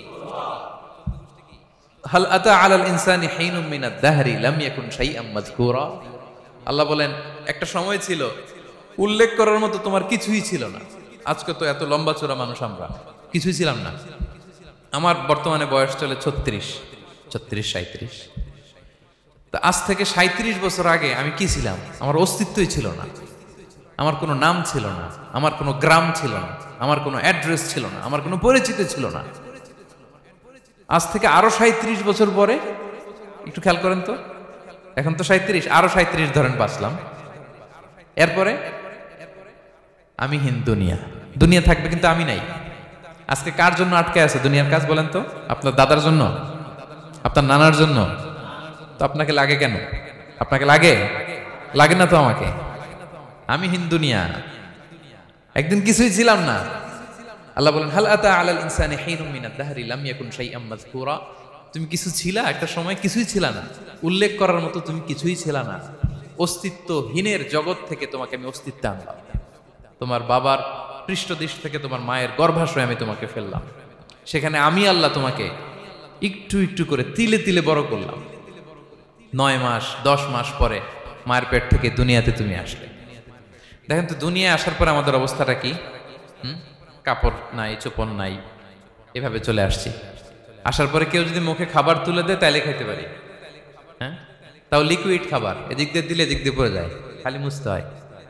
হাল আতা আলাল ইনসানি হিনুম মিনাদ দাহরি লাম ইয়াকুন শাইআম মাযকুরা। আল্লাহ বলেন, একটা সময় ছিল উল্লেখ করার মতো তোমার কিছুই ছিল না। আজকে তো এত লম্বা চোরা মানুষ, আমরা কিছুই ছিলাম না। আমার বর্তমানে বয়স চলে ছত্রিশ, ছত্রিশ সাঁত্রিশ। তা আজ থেকে সাঁত্রিশ বছর আগে আমি কি ছিলাম? আমার অস্তিত্বই ছিল না। আমার কোনো নাম ছিল না, আমার কোনো গ্রাম ছিল না, আমার কোনো অ্যাড্রেস ছিল না, আমার কোনো পরিচিতি ছিল না। আজ থেকে আরো সাঁত্রিশ বছর পরে একটু খেয়াল করেন তো, এখন তো সাঁত্রিশ, আরো সাঁত্রিশ ধরেন বাঁচলাম। এরপরে আমি হিন্দুনিয়া, দুনিয়া থাকবে কিন্তু আমি নাই। আজকে কার জন্য আটকে আছে দুনিয়ার কাজ বলেন তো? আপনার দাদার জন্য, আপনার নানার জন্য। তো আপনাকে লাগে কেন? আপনাকে লাগে লাগে না তো আমাকে। আমি হিন্দুনিয়া, একদিন কিছুই ছিলাম না। আল্লাহ বলেন হাল আতা আলাল ইনসানি হিনুম মিনাদ দাহরি লাম ইয়াকুন শাইআম মাযকুরা। তুমি কিছু ছিলা, একটা সময় কিছুই ছিলা না, উল্লেখ করার মতো তুমি কিছুই ছিলা না। অস্তিত্বহীনের জগৎ থেকে তোমাকে আমি অস্তিত্ব আনলাম। তোমার বাবার পৃষ্ঠদেশ থেকে তোমার মায়ের গর্ভাশয়ে আমি তোমাকে ফেললাম। সেখানে আমি আল্লাহ তোমাকে একটু একটু করে তিলে তিলে বড় করলাম। নয় মাস দশ মাস পরে মায়ের পেট থেকে দুনিয়াতে তুমি আসলে। দেখেন তো দুনিয়ায় আসার পরে আমাদের অবস্থাটা কি? হুম, কাপড় নাই, চোপড় নাই, এভাবে চলে আসছি। আসার পরে কেউ যদি মুখে খাবার তুলে দেয় তাইলে খাইতে পারি, হ্যাঁ, তাও লিকুইড খাবার, এদিক দিয়ে দিলে এদিক দিয়ে পড়ে যায়, খালি মুছতে হয়।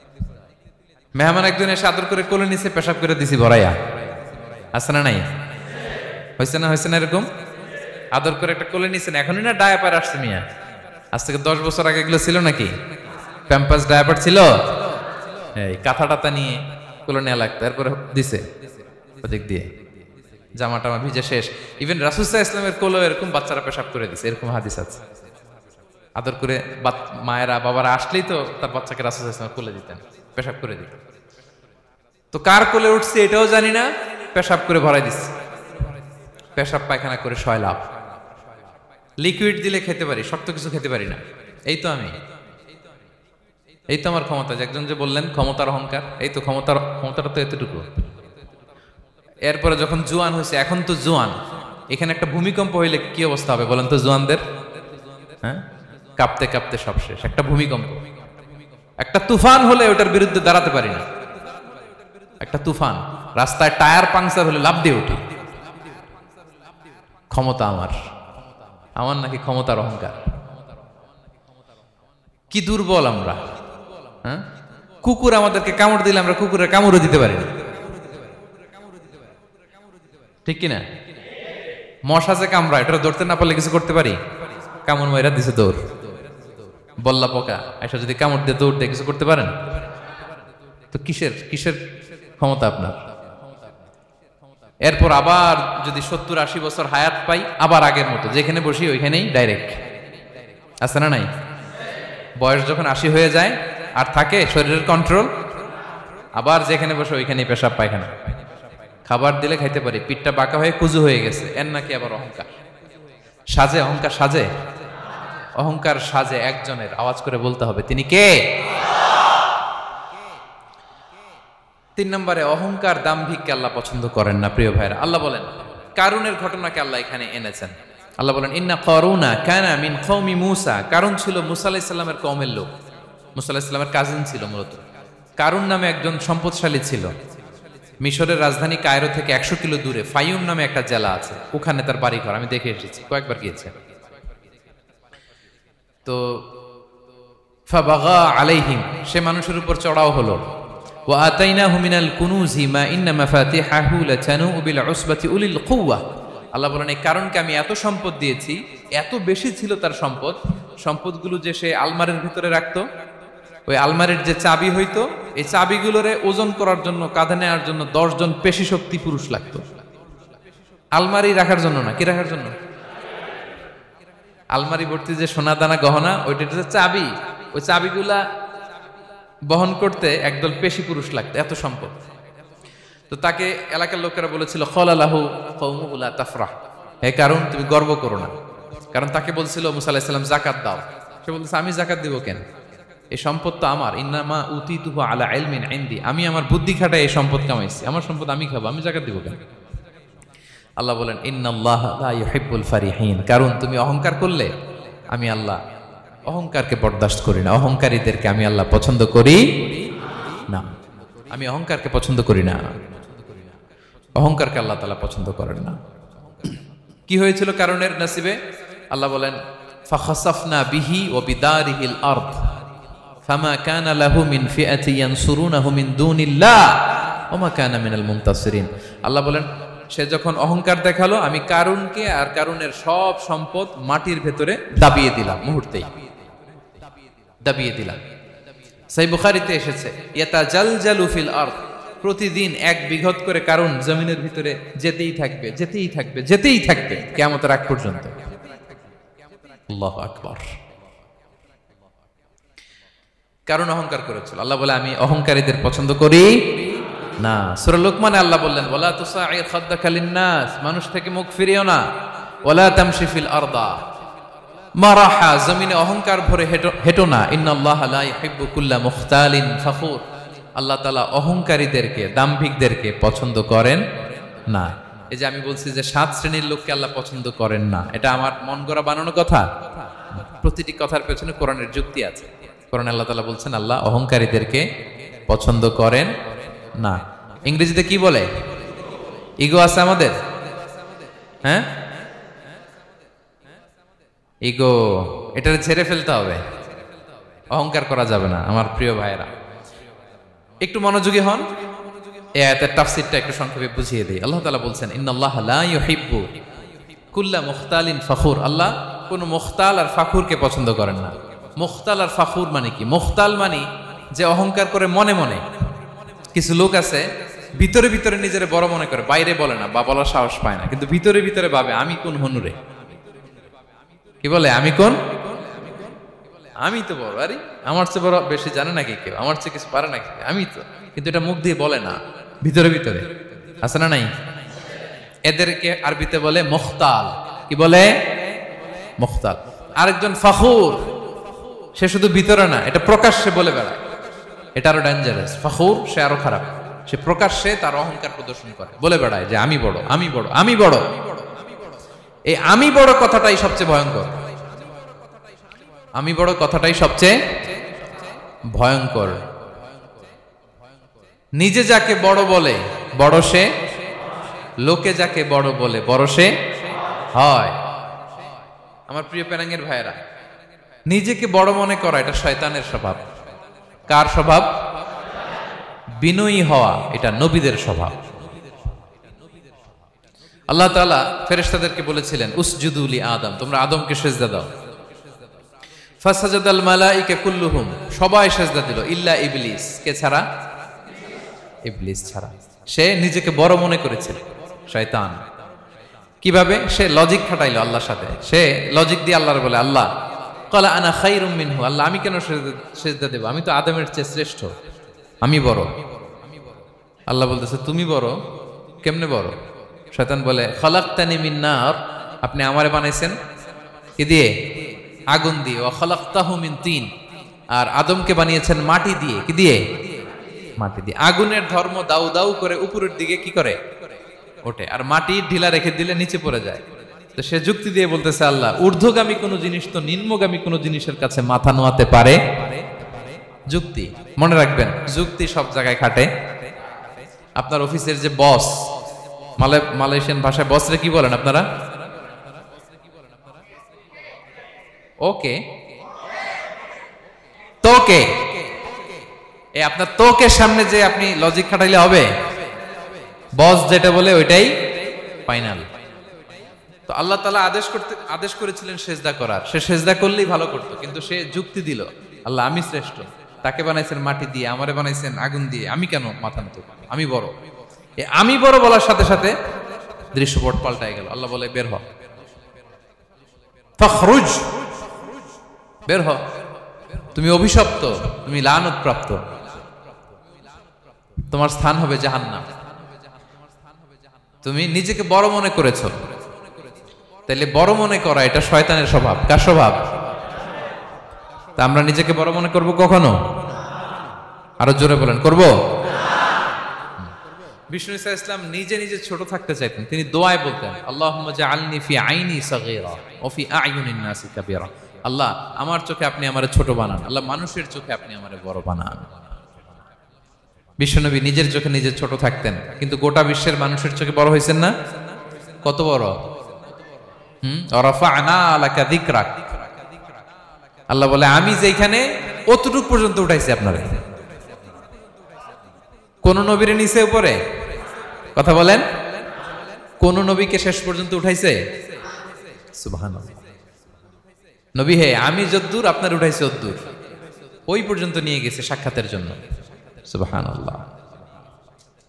মেহমান একজন এসে আদর করে কোলে নিচে পেশাব করে দিছি ভরাইয়া, আছে না নাই? হয়েছে না হয়েছে না এরকম? আদর করে একটা কোলে নিছেন, এখনই না ডায়াপার আসছে মিয়া। আজ থেকে দশ বছর আগে এগুলো ছিল নাকি? প্যাম্পাস ডায়াপার ছিল, এই কাঁথা টাথা নিয়ে কোলে নেওয়া লাগতো, এরপরে দিছে ওদিক দিয়ে জামা টামা ভিজে শেষ। ইভেন রাসূল সাল্লাল্লাহু আলাইহি ওয়াসাল্লামের কোলেও এরকম বাচ্চারা পেশাব করে দিছে, এরকম হাদিস আছে। আদর করে মায়েরা বাবারা আসলেই তো তার বাচ্চাকে রাসূল সাল্লাল্লাহু আলাইহি ওয়াসাল্লাম কোলে দিতেন, পেশাব করে দিতেন। তো কার কোলে উঠছে এটাও জানি না, পেশাব করে ভরাই দিচ্ছে। পেশাব পায়খানা করে ছয় লাভ। লিকুইড দিলে খেতে পারি, শক্ত কিছু খেতে পারি না। এই তো আমি, এই তো আমার ক্ষমতা। একজন যে বললেন ক্ষমতার অহংকার, এই তো ক্ষমতার ক্ষমতাটা তো এতটুকু। এরপরে যখন জোয়ান হয়েছে, এখন তো জোয়ান, এখানে একটা ভূমিকম্প হইলে কি অবস্থা হবে বলেন তো জোয়ানদের? হ্যাঁ, কাঁপতে কাঁপতে সব শেষ। একটা ভূমিকম্প, একটা তুফান হলে ওটার বিরুদ্ধে দাঁড়াতে পারি না। একটা তুফান, রাস্তায় টায়ার পাংচার হলে লাফ দিয়ে উঠি। ক্ষমতা আমার, আমার নাকি ক্ষমতার অহংকার। কি দুর্বল আমরা, হ্যাঁ? কুকুর আমাদেরকে কামড় দিলে আমরা কুকুরের কামড়ও দিতে পারি না, ঠিক কিনা? মশা যে কামড়া, এটা ধরতে না পারলে কিছু করতে পারি? কামড় মাইরা দিছে দৌড়। বল্লা পোকা এসে যদি কামড় দিয়ে দৌড় দিয়ে কিছু করতে পারেন? তো কিসের কিসের ক্ষমতা আপনার? এরপর আবার যদি সত্তর আশি বছর হায়াত পাই, আবার আগের মতো যেখানে বসি ওইখানেই ডাইরেক্ট, আছে না নাই? বয়স যখন আশি হয়ে যায় আর থাকে শরীরের কন্ট্রোল, আবার যেখানে বসে ওইখানেই পেশাব পায়খানা। খাবার দিলে খাইতে পারি, পিঠটা বাঁকা হয়ে কুজু হয়ে গেছে, এর নাকি আবার অহংকার। সাজে অহংকার, সাজে অহংকার সাজে একজনের, আওয়াজ করে বলতে হবে তিনি কে? তিন নম্বরে অহংকার দাম্ভিককে আল্লাহ পছন্দ করেন না। প্রিয় ভাইরা, আল্লাহ বলেন কারুনের ঘটনাকে আল্লাহ এখানে এনেছেন। আল্লাহ বলেন ইন্না কারুনা কানা মিন কওমি মূসা। কারুন ছিল মূসা আলাইহিস সালামের কওমের লোক, মূসা আলাইহিস সালামের কাজিন ছিল মূলত। কারুন নামে একজন সম্পদশালী ছিল। মিশরের রাজধানী কায়রো থেকে একশো কিলো দূরে ফাইয়ুম নামে একটা জেলা আছে, ওখানে তার বাড়ি ঘর। আমি দেখে এসেছি, কয়েকবার গিয়েছে। তো ফাবাগা আলাইহিম, সে মানুষের উপর চড়াও হলো। ওয়া আতাইনাহু মিনাল কুনুজি মা ইন্না মাফাতিহাহু লাতানু বিল উসবাতি উলিল কুওয়া। আল্লাহ বলেন এই কারণকে আমি এত সম্পদ দিয়েছি, এত বেশি ছিল তার সম্পদ, সম্পদগুলো যে সে আলমারির ভিতরে রাখতো, ওই আলমারির যে চাবি হইতো, এই চাবিগুলোরে ওজন করার জন্য, কাঁধে নেওয়ার জন্য দশ জন পেশি শক্তি পুরুষ লাগতো। আলমারি রাখার জন্য না, কি রাখার জন্য? আলমারি ভর্তি যে সোনা দানা গহনা, ওইটা যে চাবি, ওই চাবিগুলা বহন করতে একদল পেশি পুরুষ লাগতো, এত সম্পদ। তো তাকে এলাকার লোকেরা বলেছিল খলালাহু কওমুহু লা তাফরাহ, হে কারণ তুমি গর্ব করো না। কারণ তাকে বলছিল মুসা আলাইহিস সালাম যাকাত দাও, সে বলতেছে আমি যাকাত দিব কেন? এই সম্পদ তো আমার। ইন্নামা উতিতুহু আলা ইলমিন ইনদি, আমি আমার বুদ্ধি খাটায় এই সম্পদ কামাইছি, আমার সম্পদ আমি খাবো, আমি যাকাত দিব কেন? আল্লাহ বলেন ইন্নাল্লাহা লা ইউহিব্বুল ফারিহিন। কারণ তুমি অহংকার করলে আমি আল্লাহ অহংকারকে বরদাস্ত করি না, অহংকারীদেরকে আমি আল্লাহ পছন্দ করি না। আমি অহংকারকে পছন্দ করি না, অহংকারকে আল্লাহ তাআলা পছন্দ করেন না। কি হয়েছিল কারণের নসিবে? আল্লাহ বলেন ফাখাসাফনা বিহি ওয়া বিদারিহিল আরদ ফামা কানা লাহু মিন ফিআতি ইয়ানসুরুনাহু মিন দুনিল্লাহ ওয়া মা কানা মিনাল মুনতাসিরিন। আল্লাহ বলেন সে যখন অহংকার দেখালো, আমি কারুনকে আর কারুনের সব সম্পদ মাটির ভেতরে দাবিয়ে দিলাম, মুহূর্তেই দাবিয়ে দিলাম। সহিহ বুখারীতে এসেছে ইয়াতাজালজালু ফিল আরদ, প্রতিদিন এক বিঘত করে কারণ জমিনের ভিতরে যেতেই থাকবে যেতেই থাকবে যেতেই থাকবে কিয়ামতের আগ পর্যন্ত। আল্লাহু আকবার। কারণ অহংকার করেছিল। আল্লাহ বলে আমি অহংকারীদের পছন্দ করি না। সূরা লোকমানে আল্লাহ বললেন ওয়ালা তুসাইর খাদ্দাকা লিন্নাস, মানুষ থেকে মুখ ফিরিও না। ওয়ালা তামশি ফিল আরদা মারাহা, জমিনে অহংকার ভরে হেঁটো হেঁটো না। ইন্নাল্লাহা লা ইউহিব্বু কুল্লা মুখতালিন ফখুর, আল্লাহ তাআলা অহংকারীদেরকে দাম্ভিকদেরকে পছন্দ করেন না। এই যে আমি বলছি যে সাত শ্রেণীর লোককে আল্লাহ পছন্দ করেন না, এটা আমার মন গড়া বানানো কথা। প্রতিটি কথার পেছনে কোরআনের যুক্তি আছে। কোরআনে আল্লাহ তাআলা বলছেন আল্লাহ অহংকারীদেরকে পছন্দ করেন না। ইংরেজিতে কি বলে? ইগো আছে আমাদের, হ্যাঁ ইগো, এটা ছেড়ে ফেলতে হবে, অহংকার করা যাবে না। আমার প্রিয় ভাইয়েরা একটু মনোযোগী হন, এই আয়াতের তাফসীরটা একটু সংক্ষেপে বুঝিয়ে দেই। আল্লাহ তাআলা বলছেন ইন্নাল্লাহা লা ইউহিব্বু কুল্লা মুখতালিন ফখুর, আল্লাহ কোন মুখতাল আর ফাখুরকে পছন্দ করেন না। মুখতাল আর ফাখুর মানে কি? মুখতাল মানে যে অহংকার করে মনে মনে। কিছু লোক আছে ভিতরে ভিতরে নিজের বড় মনে করে, বাইরে বলে না বা বলার সাহস পায় না, কিন্তু ভিতরে ভিতরে ভাবে আমি কোন হনুরে, কি বলে আমি কোন, আমি তো বড়, আরে আমার চেয়ে বড় বেশি জানে নাকি কেউ, আমার চেয়ে কিছু পারে নাকি, আমি তো, কিন্তু এটা মুখ দিয়ে বলে না, ভিতরে ভিতরে আছে না নাই? এদেরকে আরবিতে বলে মুখতাল। কি বলে? মুখতাল। আরেকজন ফাখুর, সে শুধু ভিতরে না, এটা প্রকাশ্যে বলে বেড়ায়, এটা আরো ডেঞ্জারাস। ফাখুর সে আরো খারাপ, সে প্রকাশ্যে তার অহংকার প্রদর্শন করে, বলে বেড়ায় যে আমি বড় আমি বড় আমি বড়। এই আমি বড় কথাটাই সবচেয়ে ভয়ঙ্কর। আমি বড় কথাটাই সবচেয়ে ভয়ঙ্কর। নিজে যাকে বড় বলে বড় সে, লোকে যাকে বড় বলে বড় সে হয়। আমার প্রিয় পেনাঙ্গের ভাইয়েরা, নিজেকে বড় মনে করা এটা শয়তানের স্বভাব। কার স্বভাব? বিনয়ী হওয়া এটা নবীদের স্বভাব। আল্লাহ তাআলা ফেরেশতাদেরকে বলেছিলেন উসজুদু লি আদম, তোমরা আদমকে সিজদা দাও। ফাসাজাদাল মালাইকা কুল্লুহুম, সবাই সিজদা দিল ইল্লা ইবলিস, কে ছাড়া? ইবলিস ছাড়া। সে নিজেকে বড় মনে করেছিল, শয়তান। কিভাবে? সে লজিক খাটাইলো আল্লাহর সাথে। সে লজিক দিয়ে আল্লাহর বলে আল্লাহ ক্বালা আনা খায়রুম মিনহু, আল্লাহ আমি কেন সিজদা দেব, আমি তো আদমের চেয়ে শ্রেষ্ঠ, আমি বড়। আল্লাহ বলতেছে তুমি বড়, কেমনে বড়? শয়তান বলে খালাকতানি মিন নার, আপনি আমারে বানাইছেন কি দিয়ে? আগুন দিয়ে। ওয়া খালাকতাহু মিন তিন, আর আদমকে বানিয়েছেন মাটি দিয়ে। কি দিয়ে? মাটি দিয়ে। আগুনের ধর্ম দাউ দাউ করে উপরের দিকে কি করে? ওঠে, আর মাটি ঢিলা রেখে দিলে নিচে পড়ে যায়। তো সে যুক্তি দিয়ে বলতেছে আল্লাহ ঊর্ধ্বগামী কোন জিনিস তো নিম্নগামী কোন জিনিসের কাছে মাথা নোয়াতে পারে? যুক্তি, মনে রাখবেন যুক্তি সব জায়গায় খাটে। আপনার অফিসের যে বস, মালয়েশিয়ান ভাষায় বসরে কি বলেন আপনারা? ওকে, তোকে। এই আপনার তোকে সামনে যে আপনি লজিক খাটাইলে হবে? বস যেটা বলে ওইটাই ফাইনাল। তো আল্লাহ তাআলা আদেশ করতে আদেশ করেছিলেন সেজদা করার, সে সেজদা করলেই ভালো করতো, কিন্তু সে যুক্তি দিল আল্লাহ আমি শ্রেষ্ঠ, তাকে বানাইছেন মাটি দিয়ে, আমারে বানাইছেন আগুন দিয়ে, আমি কেন মাথা নত, আমি বড়। আমি বড় বলার সাথে সাথে দৃশ্যপট পাল্টায় গেল। আল্লাহ বলে বের হ, ফখরুজ, বের হ, তুমি অভিশপ্ত, তুমি লানত প্রাপ্ত, তোমার স্থান হবে জাহান্নাম। তুমি নিজেকে বড় মনে করেছো, তাইলে বড় মনে করা এটা শয়তানের স্বভাব। কার স্বভাব? তা আমরা নিজেকে বড় মনে করব কখনো? আরো জোরে বলেন, করব? বিষ্ণু ঈসা ইসলাম নিজে নিজে ছোট থাকতে চাইতেন। তিনি দোয়ায় বলতেন আল্লাহুম্মা জাআলনি ফি আইনি সাগীরা ওয়া ফি আ'য়ুনিন নাসি কাবীরা, আল্লাহ আমার চোখে আপনি আমারে ছোট বানান, আল্লাহ মানুষের চোখে আপনি আমারে বড় বানান। বিশ্বনবী নিজের চোখে নিজে ছোট থাকতেন, কিন্তু গোটা বিশ্বের মানুষের চোখে বড় হয়েছেন না? কত বড়? হুম, রাফা'না লাকা যিকরাক, আল্লাহ বলে আমি যেখানে অতটুক পর্যন্ত উঠাইছি আপনারে। কোন নবীর নিচে উপরে? কথা বলেন, কোন নবীকে শেষ পর্যন্ত উঠাইছে? সুবহানাল্লাহ। নবী হে আমি যদ্দূর আপনার উঠাইছে অদ্দূর, ওই পর্যন্ত নিয়ে গেছে সাক্ষাতের জন্য। সুবহানাল্লাহ।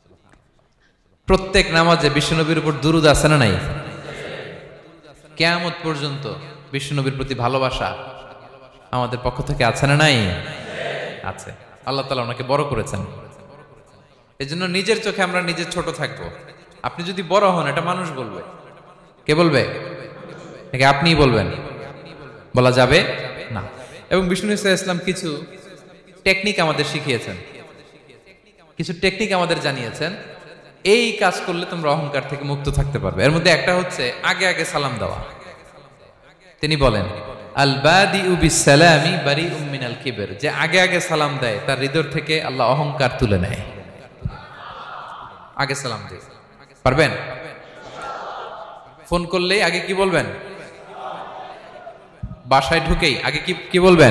প্রত্যেক নামাজে বিশ্বনবীর উপর দুরূদ আছে না নাই? কিয়ামত পর্যন্ত বিশ্বনবীর প্রতি ভালোবাসা আমাদের পক্ষ থেকে আছে না নাই? আছে। আল্লাহ তাআলা ওনাকে বড় করেছেন। এজন্য নিজের চোখে আমরা নিজে ছোট থাকবো। আপনি যদি বড় হন, এটা মানুষ বলবে। কে বলবে? নাকি আপনিই বলবেন? বলা যাবে না। এবং বিষ্ণু ইসলাম কিছু টেকনিক আমাদের শিখিয়েছেন, কিছু টেকনিক আমাদের জানিয়েছেন। এই কাজ করলে তোমরা অহংকার থেকে মুক্ত থাকতে পারবে। এর মধ্যে একটা হচ্ছে আগে আগে সালাম দেওয়া। তিনি বলেন, আল বাদিউ বিসসালামি বারিউম মিনাল কিবর, যে আগে আগে সালাম দেয় তার হৃদয় থেকে আল্লাহ অহংকার তুলে নেয়। আগে সালাম দিয়ে পারবেন? ফোন করলেই আগে কি বলবেন? বাসায় ঢুকেই আগে কি কি বলবেন?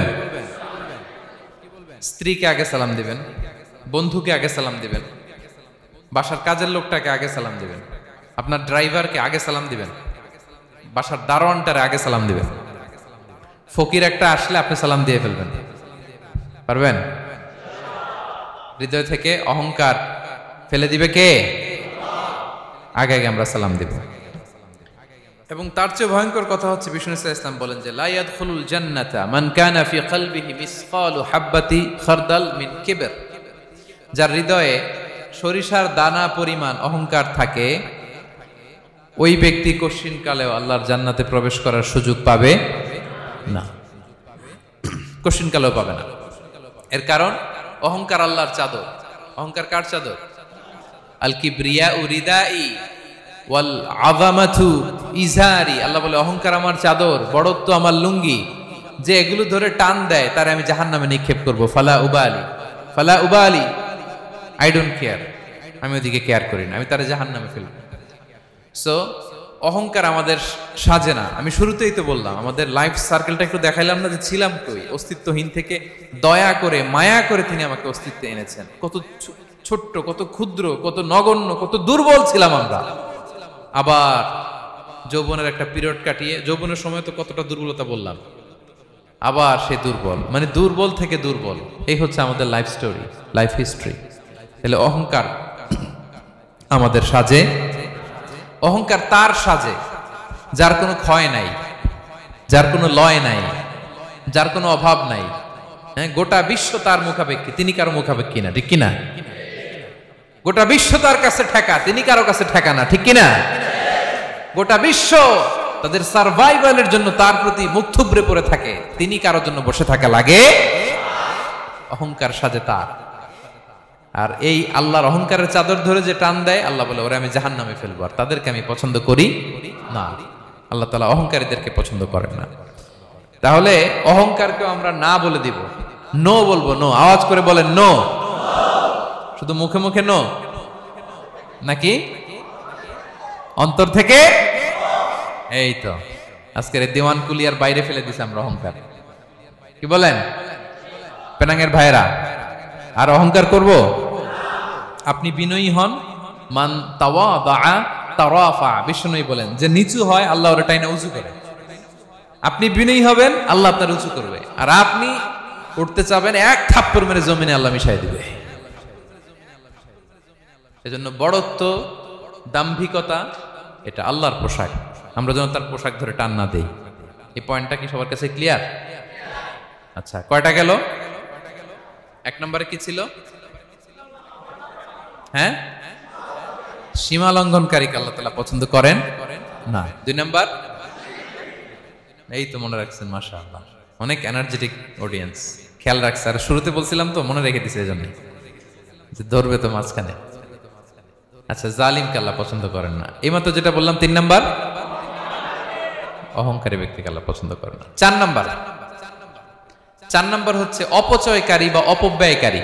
স্ত্রীকে আগে সালাম দিবেন, বন্ধুকে আগে সালাম দিবেন, বাসার কাজের লোকটাকে আগে সালাম দিবেন, আপনার ড্রাইভারকে আগে সালাম দিবেন, বাসার দারোয়ানটারে আগে সালাম দিবেন। ফকির একটা আসলে আপনি সালাম দিয়ে ফেলবেন। পারবেন? হৃদয় থেকে অহংকার ফেলে দিবে কে? আগে আগে আমরা সালাম দিব। এবং তার চেয়ে ভয়ঙ্কর কথা হচ্ছে বিষ্ণু ইসলাম বলেন যে লা ইয়াদখুলুল জান্নাতা মান কানা ফি কলবিহি মিসকালু হাববাতি খারদাল মিন কিবর, যার হৃদয়ে সরিষার দানা পরিমাণ অহংকার থাকে, ওই ব্যক্তি কশিনকালেও আল্লাহর জান্নাতে প্রবেশ করার সুযোগ পাবে না। কশিনকালেও পাবে না। এর কারণ অহংকার আল্লাহর চাদর। অহংকার কার চাদর? আল কিবরিয়া রিদাই ওয়াল আযামাতু ইজারি। আল্লাহ বলে অহংকার আমার চাদর, বড়ত্ব আমার লুঙ্গি। যে এগুলো ধরে টান দেয় তারে আমি জাহান্নামে নিক্ষেপ করব। ফালা উবালি, ফালা উবালি, আই ডোন্ট কেয়ার। আমি ওদিকে কেয়ার করি না, আমি তারে জাহান্নামে ফেলব। সো অহংকার আমাদের সাজে না। আমি শুরুতেই তো বললাম, আমাদের লাইফ সার্কেলটা একটু দেখাইলাম না যে ছিলাম কই। অস্তিত্বহীন থেকে দয়া করে মায়া করে তিনি আমাকে অস্তিত্বে এনেছেন। কত ছোট্ট, কত ক্ষুদ্র, কত নগণ্য, কত দুর্বল ছিলাম আমরা। আবার যৌবনের একটা পিরিয়ড কাটিয়ে, যৌবনের সময় তো কতটা দুর্বলতা বললাম, আবার সে দুর্বল, মানে দুর্বল থেকে দুর্বল। এই হচ্ছে আমাদের লাইফ স্টোরি, লাইফ হিস্ট্রি। তাহলে অহংকার আমাদের সাজে। অহংকার তার সাজে যার কোনো ক্ষয় নাই, যার কোনো লয় নাই, যার কোনো অভাব নাই। হ্যাঁ, গোটা বিশ্ব তার মুখাপেক্ষী, তিনি কারো মুখাপেক্ষী না, ঠিক কিনা? গোটা বিশ্ব তার কাছে ঠেকা, তিনি কারো কাছে ঠেকা না, ঠিক কিনা? গোটা বিশ্ব তাদের সার্ভাইভালের জন্য তার প্রতি মুখ থুবড়ে পড়ে থাকে, তিনি কারোর জন্য বসে থাকা লাগে। অহংকার সাজে তার। আর এই আল্লাহর অহংকারের চাদর ধরে যে টান দেয়, আল্লাহ বলে ওরা আমি জাহান্নামে ফেলবো, আর তাদেরকে আমি পছন্দ করি না। আল্লাহ তাআলা অহংকারীদেরকে পছন্দ করেন না। তাহলে অহংকারকেও আমরা না বলে দিব, নো বলবো। নো, আওয়াজ করে বলেন নো। শুধু মুখে মুখে নো নাকি অন্তর থেকে? এই তো আজকের দিওয়ান কুলিয়ার বাইরে ফেলে দিছে আমরা অহংকার। কি বলেন পেনাঙ্গের ভাইরা? আর অহংকার করব? আপনি বিনয়ী হন। মান তাওয়াদা তারাফা, বিষ্ণু বলেন যে নিচু হয় আল্লাহ ওর টাইনা উঁচু করে। আপনি বিনয়ী হবেন, আল্লাহ আপনার উঁচু করবে। আর আপনি উঠতে চাবেন, এক থাপ্পড় মেরে জমিনে আল্লাহ মিশাই দিবে। এজন্য বড়ত্ব, দাম্ভিকতা এটা আল্লাহর পোশাক। আমরা যেন তার পোশাক ধরে টান না দেই। এই পয়েন্টটা কি সবার কাছে ক্লিয়ার? আচ্ছা, কয়টা গেল? এক নম্বরে কি ছিল? হ্যাঁ, সীমা লঙ্ঘনকারীকে আল্লাহ তাআলা পছন্দ করেন না। দুই নাম্বার, এই তো মনে রাখছেন, মাশাআল্লাহ, অনেক এনার্জেটিক অডিয়েন্স, খেয়াল রাখছে। আর শুরুতে বলছিলাম তো, মনে রেখে দিছে এজন্য যে ধরবে তো মাঝখানে। আচ্ছা, জালিমকে আল্লাহ পছন্দ করেন না। এইমাত্র যেটা বললাম, তিন নাম্বার, অহংকারী ব্যক্তিকে আল্লাহ পছন্দ করেন না। চার নাম্বার, চার নাম্বার হচ্ছে অপচয়কারী বা অপব্যয়কারী।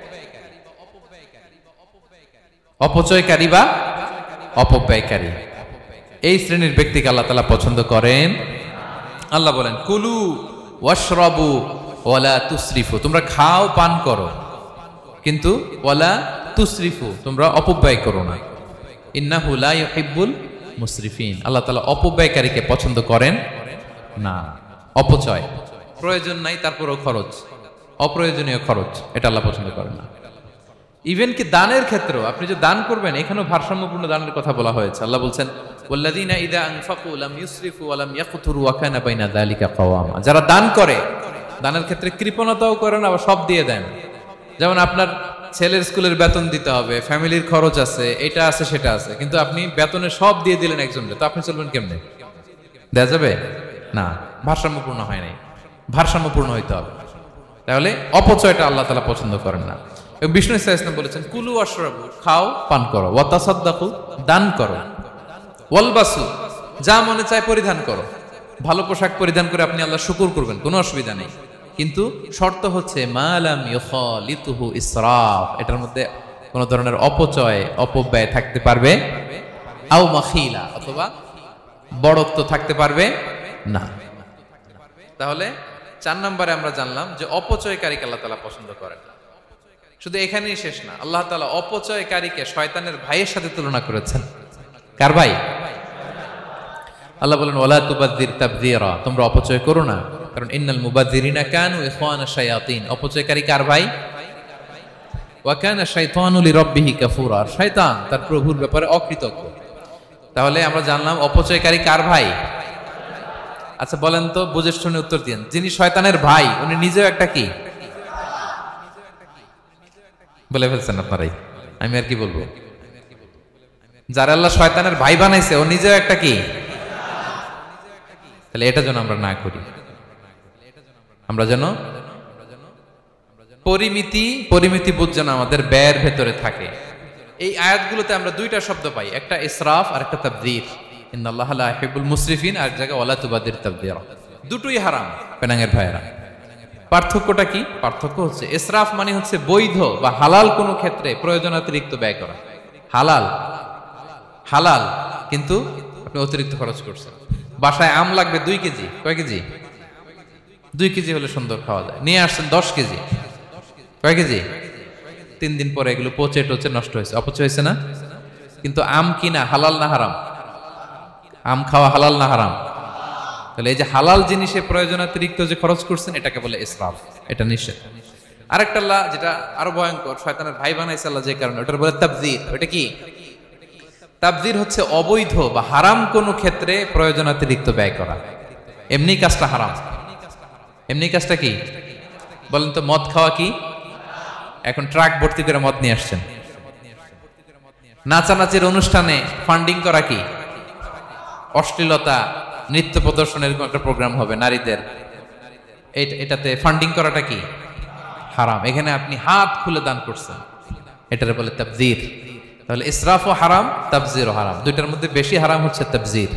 অপচয়কারী বা অপব্যয়কারী, এই শ্রেণীর ব্যক্তিকে আল্লাহ তাআলা পছন্দ করেন। আল্লাহ বলেন কুলু ওয়াশরাবু ওয়ালা তুসরিফু, তোমরা খাও পান করো, কিন্তু ওয়ালা তুসরিফু, তোমরা অপব্যয় করো না। ইন্নাহু লা ইউহিব্বুল মুসরিফিন, আল্লাহ তাআলা অপব্যয়কারীকে পছন্দ করেন না। অপচয়, প্রয়োজন নাই তারপরও খরচ, অপ্রয়োজনীয় খরচ, এটা আল্লাহ পছন্দ করেন না। ইভেন কি দানের ক্ষেত্রেও আপনি যে দান করবেন, এখানেও ভারসাম্যপূর্ণ দানের কথা বলা হয়েছে। আল্লাহ বলছেন ওয়াল্লাযীনা ইযা আনফাকু লাম ইউসরিফু ওয়া লাম ইয়াকতুরু ওয়া কানা বাইনা যালিকা কাওয়ামা। যারা দান করে, দানের ক্ষেত্রে কৃপণতাও করেন, আবার সব দিয়ে দেন। যেমন আপনার ছেলের স্কুলের বেতন দিতে হবে, ফ্যামিলির খরচ আছে, এটা আছে সেটা আছে, কিন্তু আপনি বেতনে সব দিয়ে দিলেন একজনকে, তো আপনি চলবেন কেমনে? দেয়া যাবে না, ভারসাম্যপূর্ণ হয় নাই। ভারসাম্যপূর্ণ হইতে হবে। তাহলে অপচয়টা আল্লাহ তাআলা পছন্দ করেন না। এবং বিষ্ণু সাল্লাল্লাহু আলাইহি ওয়াসাল্লাম বলেছেন কুলু ওয়াশরাবু, খাও পান করো, ওয়া তাসাদ্দাকু, দান করো, ওয়ালবাসু, যা মনে চায় পরিধান করো। ভালো পোশাক পরিধান করে আপনি আল্লাহ শুকর করবেন, কোনো অসুবিধা নেই, কিন্তু শর্ত হচ্ছে মা লাম ইউখালিতুহু ইসরাফ, এটার মধ্যে কোনো ধরনের অপচয় অপব্যয় থাকতে পারবে, আও মাখিলা, অথবা বড়ত্ব থাকতে পারবে না। তাহলে চার নম্বরে আমরা জানলাম যে অপচয়কারীকে আল্লাহ তাআলা পছন্দ করেন না। শুধু এখানেই শেষ না, আল্লাহ তাআলা অপচয়কারীকে শয়তানের ভাইয়ের সাথে তুলনা করেছেন। কার ভাই? আল্লাহ বলেন ওয়ালা তুবাযযির তাবযীরা, তোমরা অপচয় করো না, কারণ ইন্নাল মুবাযযিরিনা কানু ইখওয়ানা শায়াতিন। অপচয়কারী কার ভাই? ওয়া কানা শাইতানু লিরাব্বিহি কাফুরা, শয়তান তার প্রভুর ব্যাপারে অকৃতজ্ঞ। তাহলে আমরা জানলাম অপচয়কারী কার ভাই। আচ্ছা বলেন তো, বুঝে শুনে উত্তর দিন, যিনি শয়তানের ভাই উনি নিজেও একটা কি? বলে ফেলছেন আপনারাই, আমি আর কি বলবো। যারা আল্লাহ শয়তানের ভাই বানাইছে ও নিজেও একটা কি? তাহলে এটা যেন আমরা না করি। আমরা যেন পরিমিতি পরিমিতি বোধ যেন আমাদের ব্যয়ের ভেতরে থাকে। এই আয়াতগুলোতে আমরা দুইটা শব্দ পাই, একটা ইসরাফ আর একটা তাবযীর। ইন্নাল্লাহা লা ইউহিব্বুল মুসরিফিন, আর জায়গায় ওয়ালা তুবাযযির তাবযীরা। দুটোই হারাম পেনাঙ্গের ভাইয়েরা। পার্থক্যটা কি? পার্থক্য হচ্ছে ইসরাফ মানে হচ্ছে বৈধ বা হালাল কোনো ক্ষেত্রে প্রয়োজনাতিরিক্ত ব্যয় করা। হালাল হালাল কিন্তু আপনি অতিরিক্ত খরচ করছেন। বাসায় আম লাগবে দুই কেজি, কয় কেজি? দুই কেজি হলে সুন্দর খাওয়া যায়, নিয়ে আসছেন দশ কেজি, কয় কেজি? তিন দিন পরে এগুলো পচে টচে নষ্ট হয়েছে, অপচয় হয়েছে না? কিন্তু আম কিনা হালাল না হারাম? আম খাওয়া হালাল না হারাম? তাহলে এই যে হালাল জিনিসে প্রয়োজনাতিরিক্ত যে খরচ করছেন এটাকে বলে ইসরাফ, এটা নিষেধ। আরেকটা আল্লাহ যেটা আরো ভয়ঙ্কর, শয়তানের ভাই বানাইছে আল্লাহ যে কারণে, ওটার বলে তাবযীর। ওটা কি? তাবযীর হচ্ছে অবৈধ বা হারাম কোনো ক্ষেত্রে প্রয়োজনাতিরিক্ত ব্যয় করা। এমনি কাজটা হারাম। এমনি কাজটা কি বলেন তো? মদ খাওয়া কি? এখন ট্রাক ভর্তি করে মদ নিয়ে আসছেন। নাচানাচির অনুষ্ঠানে ফান্ডিং করা কি? অশ্লীলতা, নৃত্য প্রদর্শনের একটা প্রোগ্রাম হবে নারীদের, এটাতে ফান্ডিং করাটা কি? হারাম। এখানে আপনি হাত খুলে দান করছেন, এটার বলে তাবযীর। তাহলে ইসরাফও হারাম, তাবযীরও হারাম। দুইটার মধ্যে বেশি হারাম হচ্ছে তাবযীর,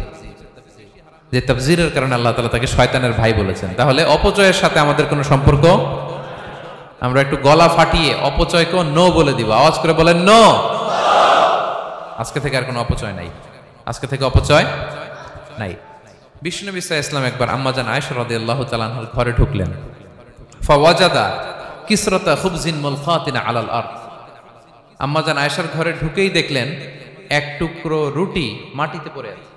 যে তাবযীরের কারণে আল্লাহ তাআলা তাকে শয়তানের ভাই বলেছেন। তাহলে অপচয়ের সাথে আমাদের কোনো সম্পর্ক। আমরা একটু গলা ফাটিয়ে অপচয়কে নো বলে দিব, আওয়াজ করে বলেন নো। আজকে থেকে আর কোনো অপচয় নাই, আজকে থেকে অপচয় নাই। বিশ্বনবী সাল্লাল্লাহু আলাইহি ওয়াসাল্লাম একবার আম্মাজান আয়েশা রাদিয়াল্লাহু তাআলা আনহার ঘরে ঢুকলেন। ফাওয়াজাদা কিসরাতা খুবজিন মুলকাতিন আলাল আরদ। আম্মাজান আয়েশার ঘরে ঢুকেই দেখলেন এক টুকরো রুটি মাটিতে পড়ে আছে।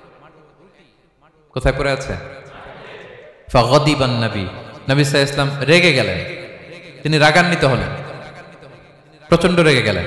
কোথায় পড়ে আছে? ফাগাদিবান নবী, নবী সাল্লাল্লাহু আলাইহি ওয়াসাল্লাম রেগে গেলেন, তিনি রাগান্বিত হলেন, প্রচন্ড রেগে গেলেন।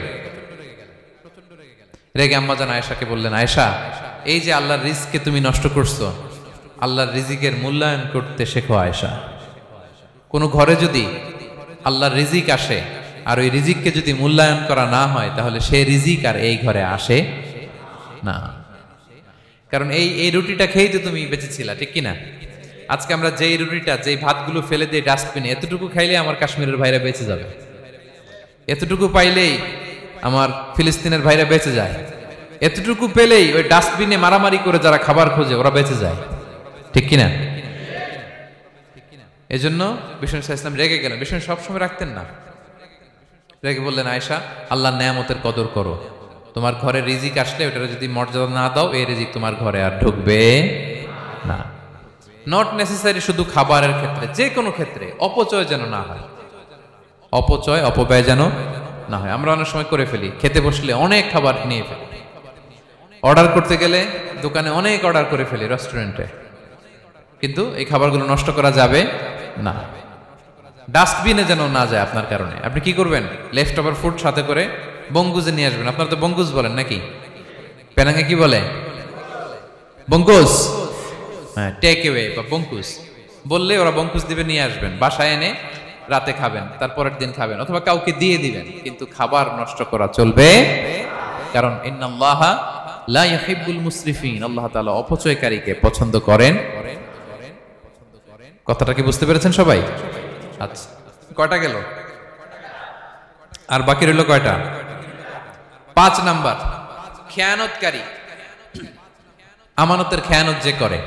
রেগে আম্মাজান আয়েশাকে বললেন, আয়েশা, এই যে আল্লাহর রিজকে তুমি নষ্ট করছো, আল্লাহর রিজিকের মূল্যায়ন করতে শেখো আয়েশা। কোন ঘরে যদি আল্লাহর রিজিক আসে আর ওই রিজিককে যদি মূল্যায়ন করা না হয়, তাহলে সেই রিজিক আর এই ঘরে আসে না। কারণ এই এই রুটিটা খেয়েই তো তুমি বেঁচেছিলা, ঠিক কিনা? আজকে আমরা যেই রুটিটা, যেই ভাতগুলো ফেলে দিয়ে ডাস্টবিনে, এতটুকু খাইলে আমার কাশ্মীরের ভাইরা বেঁচে যাবে, এতটুকু পাইলেই আমার ফিলিস্তিনের ভাইরা বেঁচে যায়, এতটুকু পেলেই ওই ডাস্টবিনে মারামারি করে যারা খাবার খোঁজে ওরা বেঁচে যায়, ঠিক কিনা? এই জন্য বিষ্ণু ইসলাম রেগে গেলেন। বিষ্ণু সবসময় রাখতেন না, রেগে বললেন, আয়েশা, আল্লাহর নেয়ামতের কদর করো, তোমার ঘরে রিজিক আসলে ওটার যদি মর্যাদা না দাও, এই রিজিক তোমার ঘরে আর ঢুকবে না। নট নেসেসারি শুধু খাবারের ক্ষেত্রে, যে কোনো ক্ষেত্রে অপচয় যেন না হয়, অপচয় অপব্যয় যেন না হয়। আমরা অনেক সময় করে ফেলি, খেতে বসলে অনেক খাবার নিয়ে ফেলি, অর্ডার করতে গেলে দোকানে অনেক অর্ডার করে ফেলি, রেস্টুরেন্টে, কিন্তু এই খাবারগুলো নষ্ট করা যাবে না। ডাস্টবিনে যেন না যায় আপনার কারণে। আপনি কি করবেন? লেফট ওভার ফুড সাথে করে বঙ্গুজে নিয়ে আসবেন। আপনারা তো বঙ্গুজ বলেন নাকি? পেনাঙ্গে কি বলে? বঙ্কুজ। হ্যাঁ, টেক অ্যাওয়ে বা বঙ্কুজ বললে ওরা বঙ্কুজ দিবে, নিয়ে আসবেন, বাসায় এনে রাতে খাবেন, তারপরের দিন খাবেন, অথবা কাউকে দিয়ে দিবেন, কিন্তু খাবার নষ্ট করা চলবে, কারণ ইন্নাল্লাহা লা ইউহিব্বুল মুসরিফিন, আল্লাহ তাআলা অপচয়কারীকে পছন্দ করেন। কথাটা কি বুঝতে পেরেছেন সবাই? আচ্ছা, কয়টা গেল? আর বাকি রইল কয়টা? পাঁচ নাম্বার, খেয়ানতকারী। আমানতের খেয়ানত যে করে,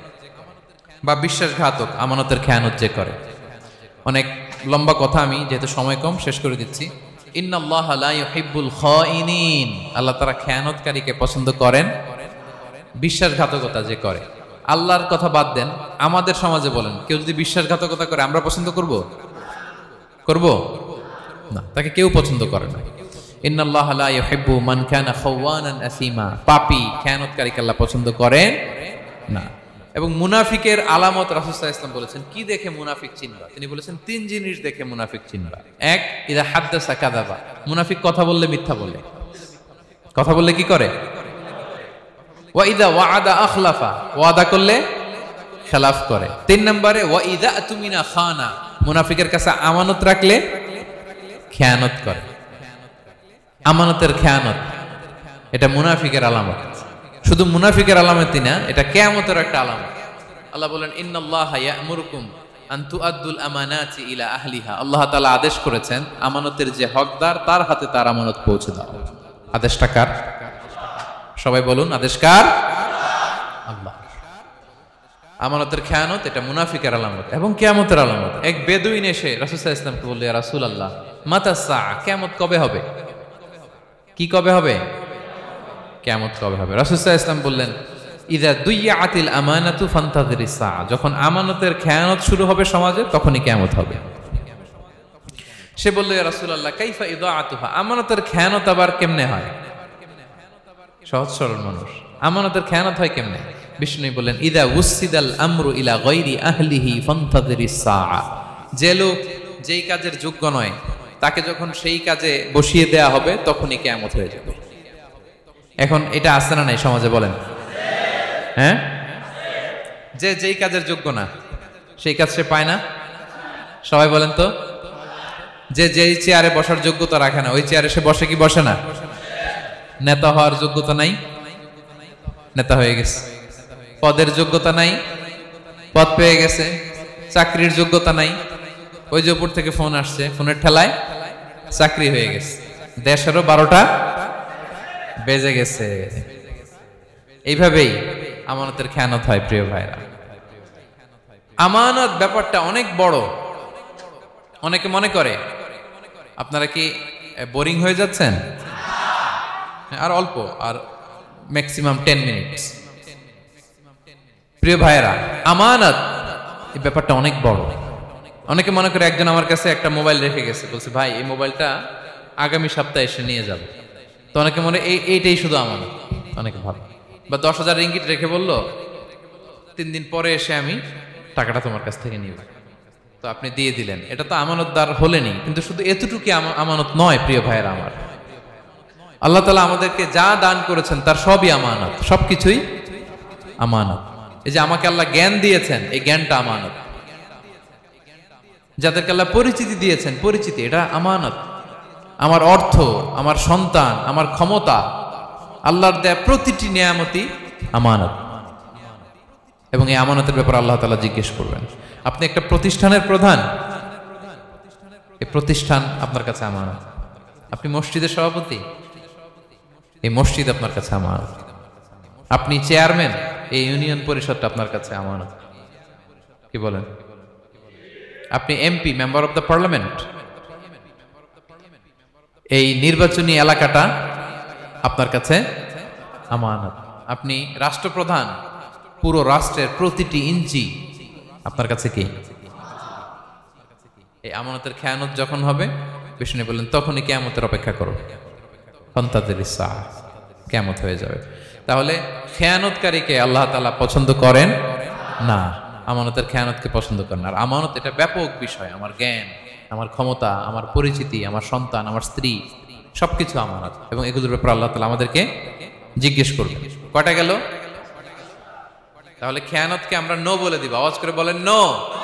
বা বিশ্বাসঘাতক আমানতের খেয়ানত যে করে। অনেক লম্বা কথা, আমি যেহেতু সময় কম শেষ করে দিচ্ছি। ইন্নাল্লাহা লা ইউহিব্বুল খাইনিন, আল্লাহ তাআলা খেয়ানতকারীকে পছন্দ করেন। বিশ্বাসঘাতকতা যে করে, আল্লাহর কথা বাদ দেন, আমাদের সমাজে বলেন, কেউ যদি বিশ্বাসঘাতকতা করে আমরা পছন্দ করব? করব না, তাকে কেউ পছন্দ করে না। ইন্নাল্লাহা লা ইউহিব্বু মান কানা খাওয়ানান আসিমা, পাপী খেয়ানতকারীকে আল্লাহ পছন্দ করেন না। এবং মুনাফিকের আলামত রাসূল সাল্লাল্লাহু আলাইহি ওয়াসাল্লাম বলেছেন, কি দেখে মুনাফিক চিনবা? তিনি বলেছেন তিন জিনিস দেখে মুনাফিক চিনবা। এক, ইযা হাদ্দাসা কাযাবা, মুনাফিক কথা বললে মিথ্যা বলে। কথা বললে কি করে? ওয়া ইযা ওয়াআদা আখলাফা, ওয়াদা করলে খেলাফ করে। তিন নম্বরে ওয়া ইযা আতুমিনা খানা, মুনাফিকের কাছে আমানত রাখলে খেয়ানত করে। আমানতের খেয়ানত, এটা মুনাফিকের আলামত। শুধু মুনাফিকের আলামতই না, এটা কিয়ামতের একটা আলামত। আল্লাহ বলেন, ইন্নাল্লাহা ইয়া'মুরুকুম আন তুআদ্দুল আমানাতি ইলা আহলিহা, আল্লাহ তাআলা আদেশ করেছেন আমানতের যে হকদার তার হাতে তার আমানত পৌঁছে দাও। আদেশটা কার? সবাই বলুন, আদেশ কার? আল্লাহ। আমানতের খেয়ানত এটা মুনাফিকের আলামত এবং কিয়ামতের আলামত। এক বেদুইন এসে রাসূল সাল্লাল্লাহু আলাইহি ওয়াসাল্লামকে বলল, ইয়া রাসূলুল্লাহ মাতা সাআ, কিয়ামত কবে হবে? কি কবে হবে? কিয়ামত কবে হবে? রাসূল সাল্লাল্লাহু আলাইহি ওয়াসাল্লাম বললেন, ইযা দুইয়াতিল আমানাতু ফান্তাযিরিস সাআ, যখন আমানতের খেয়ানত শুরু হবে সমাজে, তখনই কিয়ামত হবে। সে বলল, ইয়া রাসূলুল্লাহ কাইফা ইদাআতুহা, আমানতের খেয়ানত আবার কেমনে হয়? সহজ সরল মানুষ, আমানতের খেয়ানত হয় কেমনে? বিষ্ণু বললেন, ইযা উসিদাল আমরু ইলা গায়রি আহলিহি ফান্তাযিরিস সাআ, যে লোক যেই কাজের যোগ্য নয় তাকে যখন সেই কাজে বসিয়ে দেয়া হবে তখনই কিয়ামত হয়ে যাবে। এখন এটা আছে না নাই সমাজে বলেন? হ্যাঁ, যে যেই কাজের যোগ্য না সেই কাজ সে পায় না। সবাই বলেন তো, যে যেই চেয়ারে বসার যোগ্যতা রাখে না ওই চেয়ারে সে বসে কি বসে না? নেতা হওয়ার যোগ্যতা নাই, নেতা হয়ে গেছে। পদের যোগ্যতা নাই, পদ পেয়ে গেছে। চাকরির যোগ্যতা নাই, ওই যে উপর থেকে ফোন আসছে, ফোনের ঠেলায় চাকরি হয়ে গেছে। দেশেরও বারোটা বেজে গেছে। এইভাবেই আমানতের খেয়ানত হয়। প্রিয় ভাইরা, আমানত ব্যাপারটা অনেক বড়। অনেকে মনে করে, আপনারা কি বোরিং হয়ে যাচ্ছেন? আর অল্প, আর ম্যাক্সিমাম টেন মিনিটস। প্রিয় ভাইরা, আমানত এই ব্যাপারটা অনেক বড়। অনেকে মনে করে, একজন আমার কাছে একটা মোবাইল রেখে গেছে, বলছে ভাই এই মোবাইলটা আগামী সপ্তাহে এসে নিয়ে যাবে। তো অনেকে মনে এই এইটাই শুধু আমানত, অনেক ভালো। বা দশ হাজার রিঙ্গিট রেখে বললো তিন দিন পরে এসে আমি টাকাটা তোমার কাছ থেকে নিব, তো আপনি দিয়ে দিলেন। এটা তো আমানতদার হলেনি, কিন্তু শুধু এতটুকু আমানত নয়। প্রিয় ভাইয়েরা আমার, আল্লাহ তাআলা আমাদেরকে যা দান করেছেন তার সবই আমানত, সবকিছুই আমানত। এই যে আমাকে আল্লাহ জ্ঞান দিয়েছেন, এই জ্ঞানটা আমানত। যাদেরকে আল্লাহ পরিচিতি দিয়েছেন, পরিচিতি এটা আমানত। আমার অর্থ, আমার সন্তান, আমার ক্ষমতা, আল্লাহর দেয়া প্রতিটি নিয়ামতই আমানত। এবং এই আমানতের ব্যাপারে আল্লাহ তাআলা জিজ্ঞেস করবেন। আপনি একটা প্রতিষ্ঠানের প্রধান, এই প্রতিষ্ঠান আপনার কাছে আমানত। আপনি মসজিদের সভাপতি, এই মসজিদ আপনার কাছে আমানত। আপনি চেয়ারম্যান, এই ইউনিয়ন পরিষদটা আপনার কাছে আমানত। কি বলেন? আপনি MP, member of the parliament, এই নির্বাচনী এলাকাটা আপনার কাছে আমানত। আপনি রাষ্ট্রপ্রধান, পুরো রাষ্ট্রের প্রতিটি ইঞ্চি আপনার কাছে কি? এই আমানতের খেয়ানত যখন হবে, বিষ্ণু বললেন তখনই কিয়ামতের অপেক্ষা করো, ফান্তাযিরিস সাআ, কিয়ামত হয়ে যাবে। তাহলে খেয়ানতকারীকে আল্লাহ তাআলা পছন্দ করেন না, আমানতের খেয়ানতকে পছন্দ করেন। আর আমানত এটা ব্যাপক বিষয়। আমার জ্ঞান, আমার ক্ষমতা, আমার পরিচিতি, আমার সন্তান, আমার স্ত্রী, সবকিছু আমানত, এবং এগুলোর ব্যাপারে আল্লাহ তাআলা আমাদেরকে জিজ্ঞেস করবে। কয়টা গেল? তাহলে খেয়ানতকে আমরা নো বলে দিব। আওয়াজ করে বলেন নো।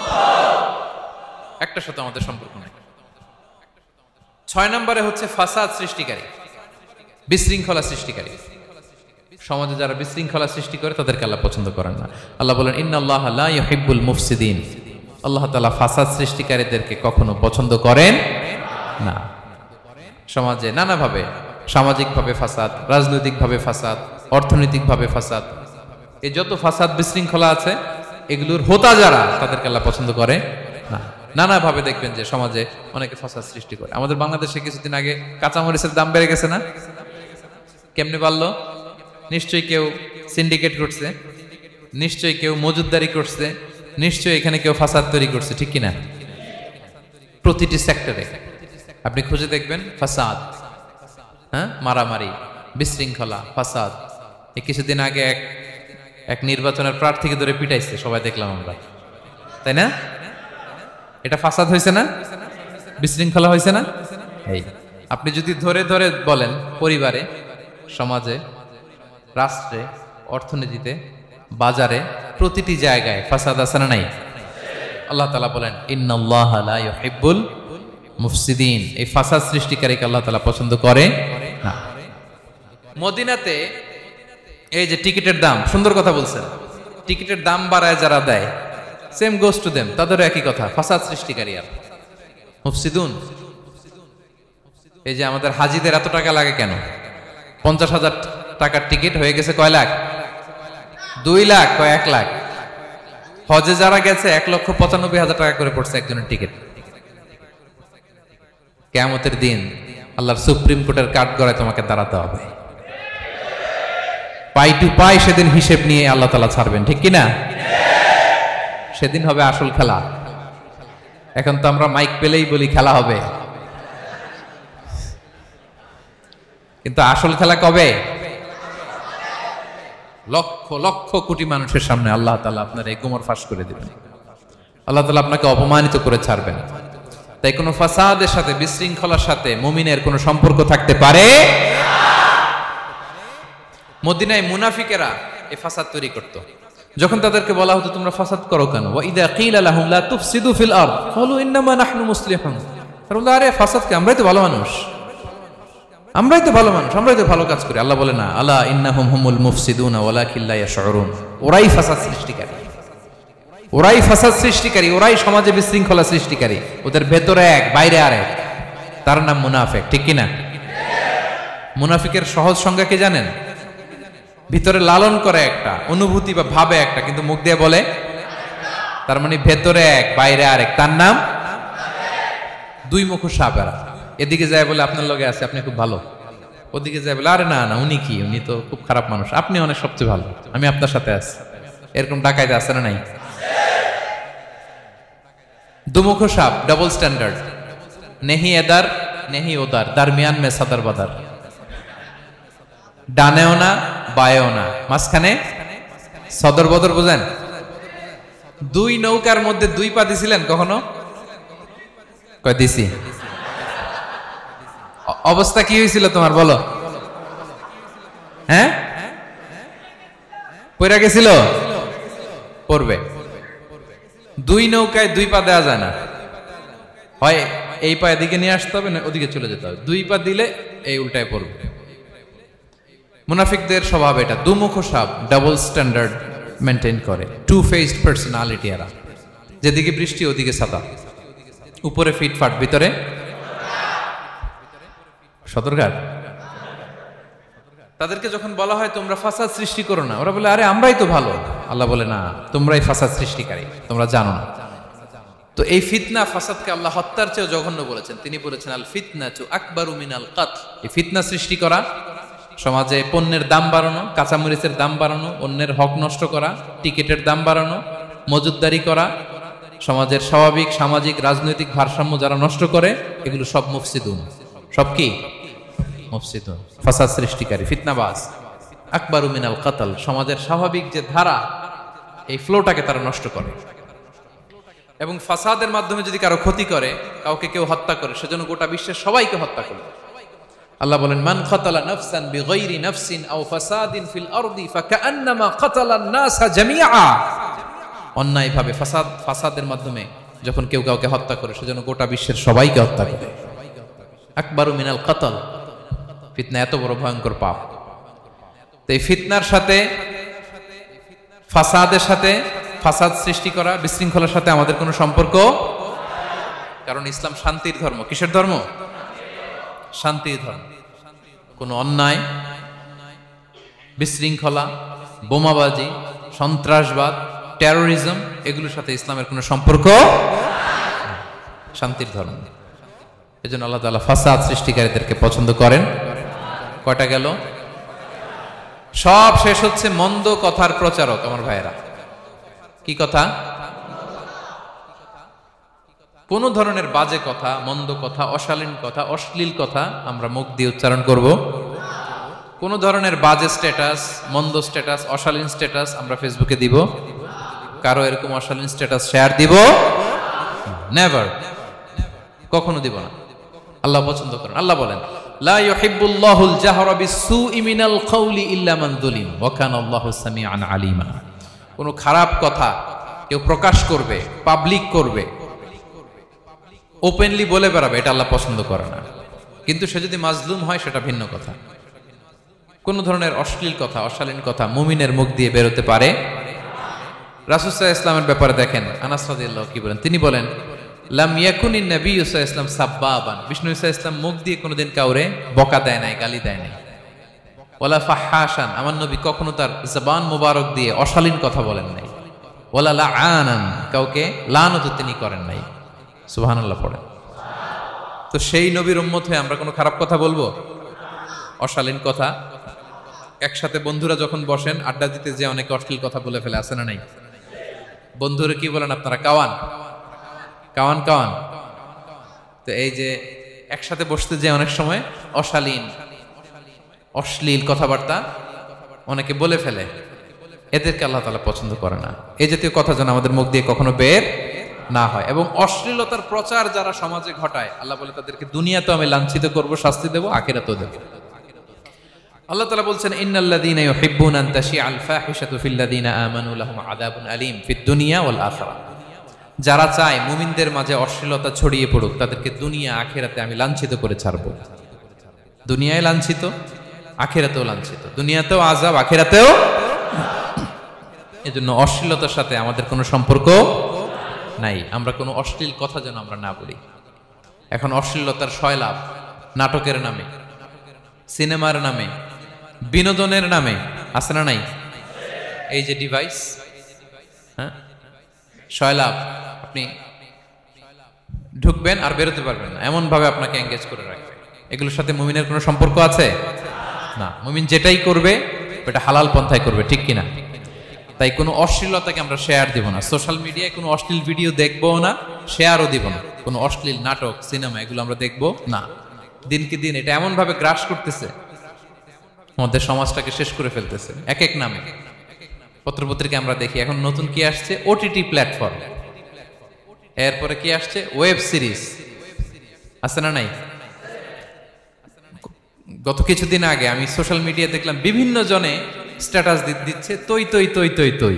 একটা সাথে আমাদের সম্পর্ক নাই। ছয় নম্বরে হচ্ছে ফাসাদ সৃষ্টিকারী, বিশৃঙ্খলা সৃষ্টিকারী। সমাজে যারা বিশৃঙ্খলা সৃষ্টি করে তাদেরকে আল্লাহ পছন্দ করেন না। আল্লাহ বলেন ইন্নাল্লাহা লা ইউহিব্বুল মুফসিদিন। আল্লাহ তাআলা ফাসাদ সৃষ্টিকারীদেরকে কখনো পছন্দ করেন না। সমাজে নানাভাবে, সামাজিকভাবে ফাসাদ, রাজনৈতিকভাবে ফাসাদ, অর্থনৈতিকভাবে ফাসাদ, এই যত ফাসাদ বিশৃঙ্খলা আছে এগুলোর হোতা যারা, তাদেরকে আল্লাহ পছন্দ করে না। নানাভাবে দেখবেন যে সমাজে অনেকে ফাসাদ সৃষ্টি করে। আমাদের বাংলাদেশে কিছুদিন আগে কাঁচামরিচের দাম বেড়ে গেছে না? কেমনে বাড়লো? নিশ্চয়ই কেউ সিন্ডিকেট করছে, নিশ্চয়ই কেউ মজুদদারি করছে, নিশ্চয়ই এখানে কেউ ফাসাদ তৈরি করছে, ঠিক কিনা? প্রতিটি সেক্টরে আপনি খুঁজে দেখবেন ফাসাদ, হ্যাঁ, মারামারি, বিশৃঙ্খলা, ফাসাদ। এই কিছুদিন আগে এক এক নির্বাচনের প্রার্থীকে ধরে পিটাইছে, সবাই দেখলাম আমরা, তাই না? এটা ফাসাদ হয়েছে না? বিশৃঙ্খলা হয়েছে না? এই আপনি যদি ধরে ধরে বলেন পরিবারে, সমাজে, রাষ্ট্রে, অর্থনীতিতে, বাজারে, প্রতিটি জায়গায় ফাসাদ আছে না নাই? আল্লাহ তাআলা বলেন ইন্নাল্লাহা লা ইউহিব্বুল মুফসিদিন। এই ফাসাদ সৃষ্টিকারীকে আল্লাহ তাআলা পছন্দ করে না। মদিনাতে এই যে টিকিটের দাম, সুন্দর কথা বলছেন, টিকিটের দাম বাড়ায় যারা দেয়, সেম গোস টু দেম, তাদেরও একই কথা, ফাসাদ সৃষ্টিকারী আর মুফসিদুন। এই যে আমাদের হাজিদের এত টাকা লাগে কেন? পঞ্চাশ হাজার টাকার টিকিট হয়ে গেছে কয় লাখ? দুই লাখ, কয় এক লাখ। হজে যারা গেছে এক লক্ষ পঁচানব্বই হাজার টাকা করে পড়ছে একজনের টিকিট। কিয়ামতের দিন আল্লাহর সুপ্রিম কোর্টের কাঠগড়ায় তোমাকে দাঁড়াতে হবে, পাই টু পাই সেদিন হিসেব নিয়ে আল্লাহ তাআলা ছাড়বেন, ঠিক কিনা? সেদিন হবে আসল খেলা। এখন তো আমরা মাইক পেলেই বলি খেলা হবে, কিন্তু আসল খেলা কবে? লক্ষ লক্ষ কোটি মানুষের সামনে আল্লাহ তাআলা আপনার এই গোমর ফাঁস করে দিবেন, আল্লাহ তাআলা আপনাকে অপমানিত করে ছাড়বেন। তাই কোনো ফাসাদের সাথে, বিশৃঙ্খলার সাথে মুমিনের কোনো সম্পর্ক থাকতে পারে না। মদিনায় মুনাফিকেরা এই ফাসাদ তৈরি করত। যখন তাদেরকে বলা হতো তোমরা ফাসাদ করো কেন, ওয়া ইযা কিলা লাহুম লা তুফসিদু ফিল আরদ ক্বালু ইন্নামা নাহনু মুসলিহুন। তারা বলতো আরে ফাসাদ কে, আমরাই তো ভালো মানুষ, আমরাই তো ভালো মানুষ, আমরাই তো ভালো কাজ করি। আল্লাহ বলে না, আলা ইন্নাহুম হুমুল মুফসিদুনা ওয়ালাকিন লা ইয়াশউরুন। ওরাই ফাসাদ সৃষ্টিকারী, ওরাই ফাসাদ সৃষ্টিকারী, ওরাই সমাজে বিশৃঙ্খলা সৃষ্টিকারী। ওদের ভেতরে এক, বাইরে আরেক, তার নাম মুনাফিক, ঠিক কিনা? মুনাফিকের সহজ সংজ্ঞা কি জানেন? ভিতরে লালন করে একটা, অনুভূতি বা ভাবে একটা, কিন্তু মুখ দিয়ে বলে, তার মানে ভেতরে এক, বাইরে আরেক, তার নাম দুই মুখ সাপেরা। এদিকে যায় বলে আপনার লগে আছে, আপনি খুব ভালো, ওদিকে যায় বলে আরে না না উনি কি, উনি তো খুব খারাপ মানুষ, আপনি অনেক সবচেয়ে ভালো, আমি আপনার সাথে আছি। এরকম ডাকাইতে আছে না নাই? দুমুখ সাপ, ডাবল স্ট্যান্ডার্ড, নেহি এদার নেহি ওদার, দারমিয়ান মে সাদার বাদার, ডানেও না বায়েও না, মাঝখানে সদর বদর। বুঝেন? দুই নৌকার মধ্যে দুই পা দিছিলেন কখনো? কয় দিছি। অবস্থা কি হয়েছিল তোমার বলো? হ্যাঁ, পড়ে গেছিল? পড়বে। দুই নৌকায় দুই পা দেওয়া যায় না, হয় এই পা এদিকে নিয়ে আসতে হবে, না ওদিকে চলে যেতে হবে। দুই পা দিলে এই উল্টায় পড়বে। মুনাফিকদের স্বভাব এটা, দুমুখ সাপ, ডাবল স্ট্যান্ডার্ড মেনটেন করে, টু ফেসড পার্সোনালিটি এরা। যেদিকে বৃষ্টি ওদিকে ছাতা, উপরে ফিটফাট, ভিতরে সদরঘাট। তাদেরকে যখন বলা হয় তোমরা ফাসাদ সৃষ্টি করো না, ওরা বলে আরে আমরাই তো ভালো। আল্লাহ বলে না, তোমরাই ফাসাদ সৃষ্টিকারী, তোমরা জানো না। তো এই ফিতনা, ফাসাদকে আল্লাহ হত্যার চেয়েও জঘন্য বলেছেন। তিনি বলেছেন আল ফিতনাতু আকবারু মিনাল কতল। এই ফিতনা সৃষ্টি করা, সমাজে পণ্যের দাম বাড়ানো, কাঁচামরিচের দাম বাড়ানো, অন্যের হক নষ্ট করা, টিকিটের দাম বাড়ানো, মজুদদারি করা, সমাজের স্বাভাবিক সামাজিক রাজনৈতিক ভারসাম্য যারা নষ্ট করে, এগুলো সব মুফসিদুন। সব কি? মুফসিদুন, ফাসাদ সৃষ্টিকারী, ফিতনাবাজ। আকবারু মিনাল কতল, সমাজের স্বাভাবিক যে ধারা, এই ফ্লোটাকে তারা নষ্ট করে। এবং ফাসাদের মাধ্যমে যদি কারো ক্ষতি করে, কাউকে কেউ হত্যা করে, সেজন্য গোটা বিশ্বের সবাইকে হত্যা করে। আল্লাহ বলেন, মান কাতালা নাফসান বিগাইরি নাফসিন আও ফাসাদিন ফিল আরদি ফাকান্নামা কাতালান নাসা জামিআ। অন্যায়ভাবে ফাসাদ ফাসাদের মাধ্যমে যখন কেউ কাউকে হত্যা করে, সেজন্য গোটা বিশ্বের সবাইকে হত্যা করে। আকবারু মিনাল কাতল, ফিতনা এত বড় ভয়ঙ্কর পাপ। তো এই ফিতনার সাথে, ফাসাদের সাথে, ফাসাদ সৃষ্টি করা, বিশৃঙ্খলার সাথে আমাদের কোনো সম্পর্ক, কারণ ইসলাম শান্তির ধর্ম। কিসের ধর্ম? শান্তির ধর্ম। কোনো অন্যায়, বিশৃঙ্খলা, বোমাবাজি, সন্ত্রাসবাদ, টেরোরিজম, এগুলোর সাথে ইসলামের কোনো সম্পর্ক, শান্তির ধর্ম। এই জন্য আল্লাহ তাআলা ফাসাদ সৃষ্টিকারীদেরকে পছন্দ করেন। কয়টা গেল? সব শেষ হচ্ছে মন্দ কথার প্রচারক। আমার ভাইয়েরা, কি কথা? কোন ধরনের বাজে কথা, মন্দ কথা, অশালীন কথা, অশ্লীল কথা আমরা মুখ দিয়ে উচ্চারণ করব। কোন ধরনের বাজে স্ট্যাটাস, মন্দ স্ট্যাটাস, অশালীন স্ট্যাটাস আমরা ফেসবুকে দিব? কারো এরকম অশালীন স্ট্যাটাস শেয়ার দিব? নেভার, কখনো দিব না। আল্লাহ পছন্দ করেন। আল্লাহ বলেন, লা ইউহিব্বুল্লাহুল জাহরা বিসসুই মিনাল কাউলি ইল্লা মান যুলিম ওয়া কানা আল্লাহু সামিআন আলিমা। কোন খারাপ কথা কেউ প্রকাশ করবে, পাবলিক করবে, ওপেনলি বলে বেড়াবে, এটা আল্লাহ পছন্দ করে না। কিন্তু সে যদি মাজলুম হয় সেটা ভিন্ন কথা। কোন ধরনের অশ্লীল কথা, অশালীন কথা মুমিনের মুখ দিয়ে বেরোতে পারে? রাসূল সাল্লাল্লাহু আলাইহি ওয়াসাল্লামের ব্যাপারে দেখেন, আনাস রাদিয়াল্লাহু কি বলেন? তিনি বলেন, লাম ইয়াকুনিন নাবিয়্যু সাল্লাল্লাহু আলাইহি ওয়াসাল্লাম সাব্বাবান। বিষ্ণু সাল্লাল্লাহু আলাইহি ওয়াসাল্লাম মুখ দিয়ে কোনোদিন কাউরে বকা দেয় নাই, গালি দেয় নাই। ওয়ালা ফাহাশান, আমার নবী কখনো তার জবান মোবারক দিয়ে অশালীন কথা বলেন নাই। ওয়ালা লাআনান, কাউকে লানত তিনি করেন নাই। সুবহানাল্লাহ পড়েন। তো সেই নবীর উম্মত হয়ে আমরা কোনো খারাপ কথা বলবো? অশালীন কথা? একসাথে বন্ধুরা যখন বসেন আড্ডা দিতে, যে অনেকে অশ্লীল কথা বলে ফেলে, আছে না নাই? বন্ধুরা কি বলেন আপনারা? কাওয়ান কাওয়ান কাওয়ান। তো এই যে একসাথে বসতে যে অনেক সময় অশালীন, অশ্লীল কথাবার্তা অনেকে বলে ফেলে, এদেরকে আল্লাহ তাআলা পছন্দ করে না। এই জাতীয় কথা যেন আমাদের মুখ দিয়ে কখনো বের না হয়। এবং অশ্লীলতার প্রচার যারা সমাজে ঘটায়, আল্লাহ বলে তাদেরকে দুনিয়াতেও আমি লাঞ্ছিত করব, শাস্তি দেব, আখিরাতেও দেব। আল্লাহ তাআলা বলছেন, ইন্নাল্লাযীনা ইউহিব্বুনা আন তাশিআল ফাহিশাতু ফিল্লাযীনা আমানু লাহুম আযাবুন আলীম ফিদ দুনিয়া ওয়াল আখিরাহ। যারা চায় মুমিনদের মাঝে অশ্লীলতা ছড়িয়ে পড়ুক, তাদেরকে দুনিয়া আখিরাতে আমি লাঞ্ছিত করে ছাড়ব। দুনিয়ায় লাঞ্ছিত, আখিরাতেও লাঞ্ছিত। দুনিয়াতেও আযাব, আখিরাতেও। এজন্য অশ্লীলতার সাথে আমাদের কোনো সম্পর্ক নাই। আমরা কোনো অশ্লীল কথা যেন আমরা না বলি। এখন অশ্লীলতার সয়লাভ, নাটকের নামে, সিনেমার নামে, বিনোদনের নামে, আছে না নাই? এই যে ডিভাইস, হ্যাঁ, সয়লাভ, আপনি ঢুকবেন আর বেরোতে পারবেন না, এমন ভাবে আপনাকে এঙ্গেজ করে রাখবে। এগুলোর সাথে মুমিনের কোনো সম্পর্ক আছে না। মুমিন যেটাই করবে এটা হালাল পন্থায় করবে, ঠিক কিনা? তাই কোনো অশ্লীলতাকে আমরা শেয়ার দিব না। সোশ্যাল মিডিয়ায় কোনো অশ্লীল ভিডিও দেখবো না, শেয়ারও দিব না। কোনো অশ্লীল নাটক, সিনেমা এগুলো আমরা দেখবো না। দিনকে দিন এটা এমন ভাবে গ্রাস করতেছে, আমাদের সমাজটাকে শেষ করে ফেলতেছে এক এক নামে। পত্রপত্রিকা আমরা দেখি এখন নতুন কি আসছে, ওটিটি প্ল্যাটফর্ম। এরপরে কি আসছে, ওয়েব সিরিজ, আছে না নাই? গত কিছুদিন আগে আমি সোশ্যাল মিডিয়া দেখলাম বিভিন্ন জনে স্ট্যাটাস দিচ্ছে, তৈ তৈ তৈ তৈ তৈ,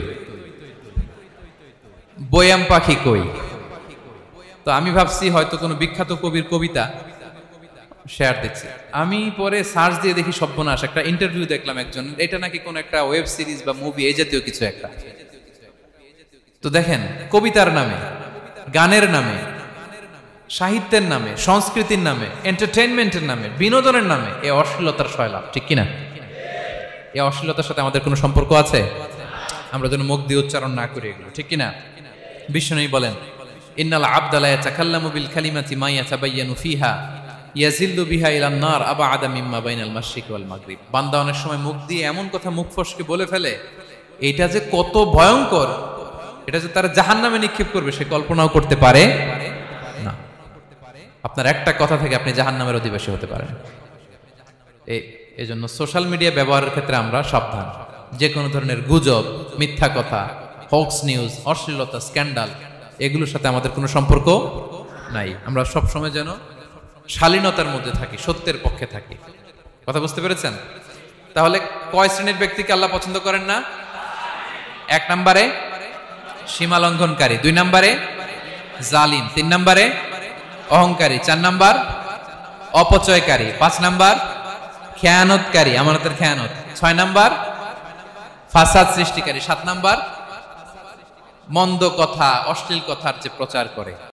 বয়াম পাখি কই। তো আমি ভাবছি হয়তো কোনো বিখ্যাত কবির কবিতা শেয়ার দিচ্ছে। আমি পরে সার্চ দিয়ে দেখি সর্বনাশ, একটা ইন্টারভিউ দেখলাম একজন, এটা নাকি কোন একটা ওয়েব সিরিজ বা মুভি, এই জাতীয় কিছু একটা। তো দেখেন, কবিতার নামে, গানের নামে, সাহিত্যের নামে, সংস্কৃতির নামে, এন্টারটেইনমেন্টের নামে, বিনোদনের নামে এই অশ্লীলতার সয়লাভ, ঠিক কিনা? এই অশ্লীলতার সাথে আমাদের কোনো সম্পর্ক আছে? আমরা যেন মুখ দিয়ে উচ্চারণ না করি এগুলো, ঠিক কিনা? বিষ্ণু বলেন, ইন্নাল আবদা লা ইয়াতাকাল্লামু বিল কালিমাতি মা ইয়াতাবায়ানু ফিহা ইয়াজিল্লু বিহা ইলান নার আবআদা মিম্মা বাইনাল মাশরিক ওয়াল মাগরিব। বান্দা অনেক সময় মুখ দিয়ে এমন কথা মুখ ফসকে বলে ফেলে, এটা যে কত ভয়ঙ্কর, এটা যে তার জাহান্নামে নিক্ষেপ করবে সে কল্পনাও করতে পারে না। আপনার একটা কথা থেকে আপনি জাহান্নামের অধিবাসী হতে পারেন। এই জন্য সোশ্যাল মিডিয়া ব্যবহারের ক্ষেত্রে আমরা সাবধান। যে কোনো ধরনের গুজব, মিথ্যা কথা, হক্স নিউজ, অশ্লীলতা, স্ক্যান্ডাল, এগুলোর সাথে আমাদের কোনো সম্পর্ক নাই। আমরা সবসময় যেন শালীনতার মধ্যে থাকি, সত্যের পক্ষে থাকি। কথা বুঝতে পেরেছেন? তাহলে কয় শ্রেণীর ব্যক্তিকে আল্লাহ পছন্দ করেন না? এক নম্বরে সীমা লঙ্ঘনকারী, দুই নম্বরে জালিম, তিন নম্বরে অহংকারী, চার নাম্বার অপচয়কারী, পাঁচ নাম্বার খেয়ানতকারী, আমানতের খেয়ানত, ছয় নাম্বার ফাসাদ সৃষ্টিকারী, সাত নাম্বার মন্দ কথা অশ্লীল কথার যে প্রচার করে।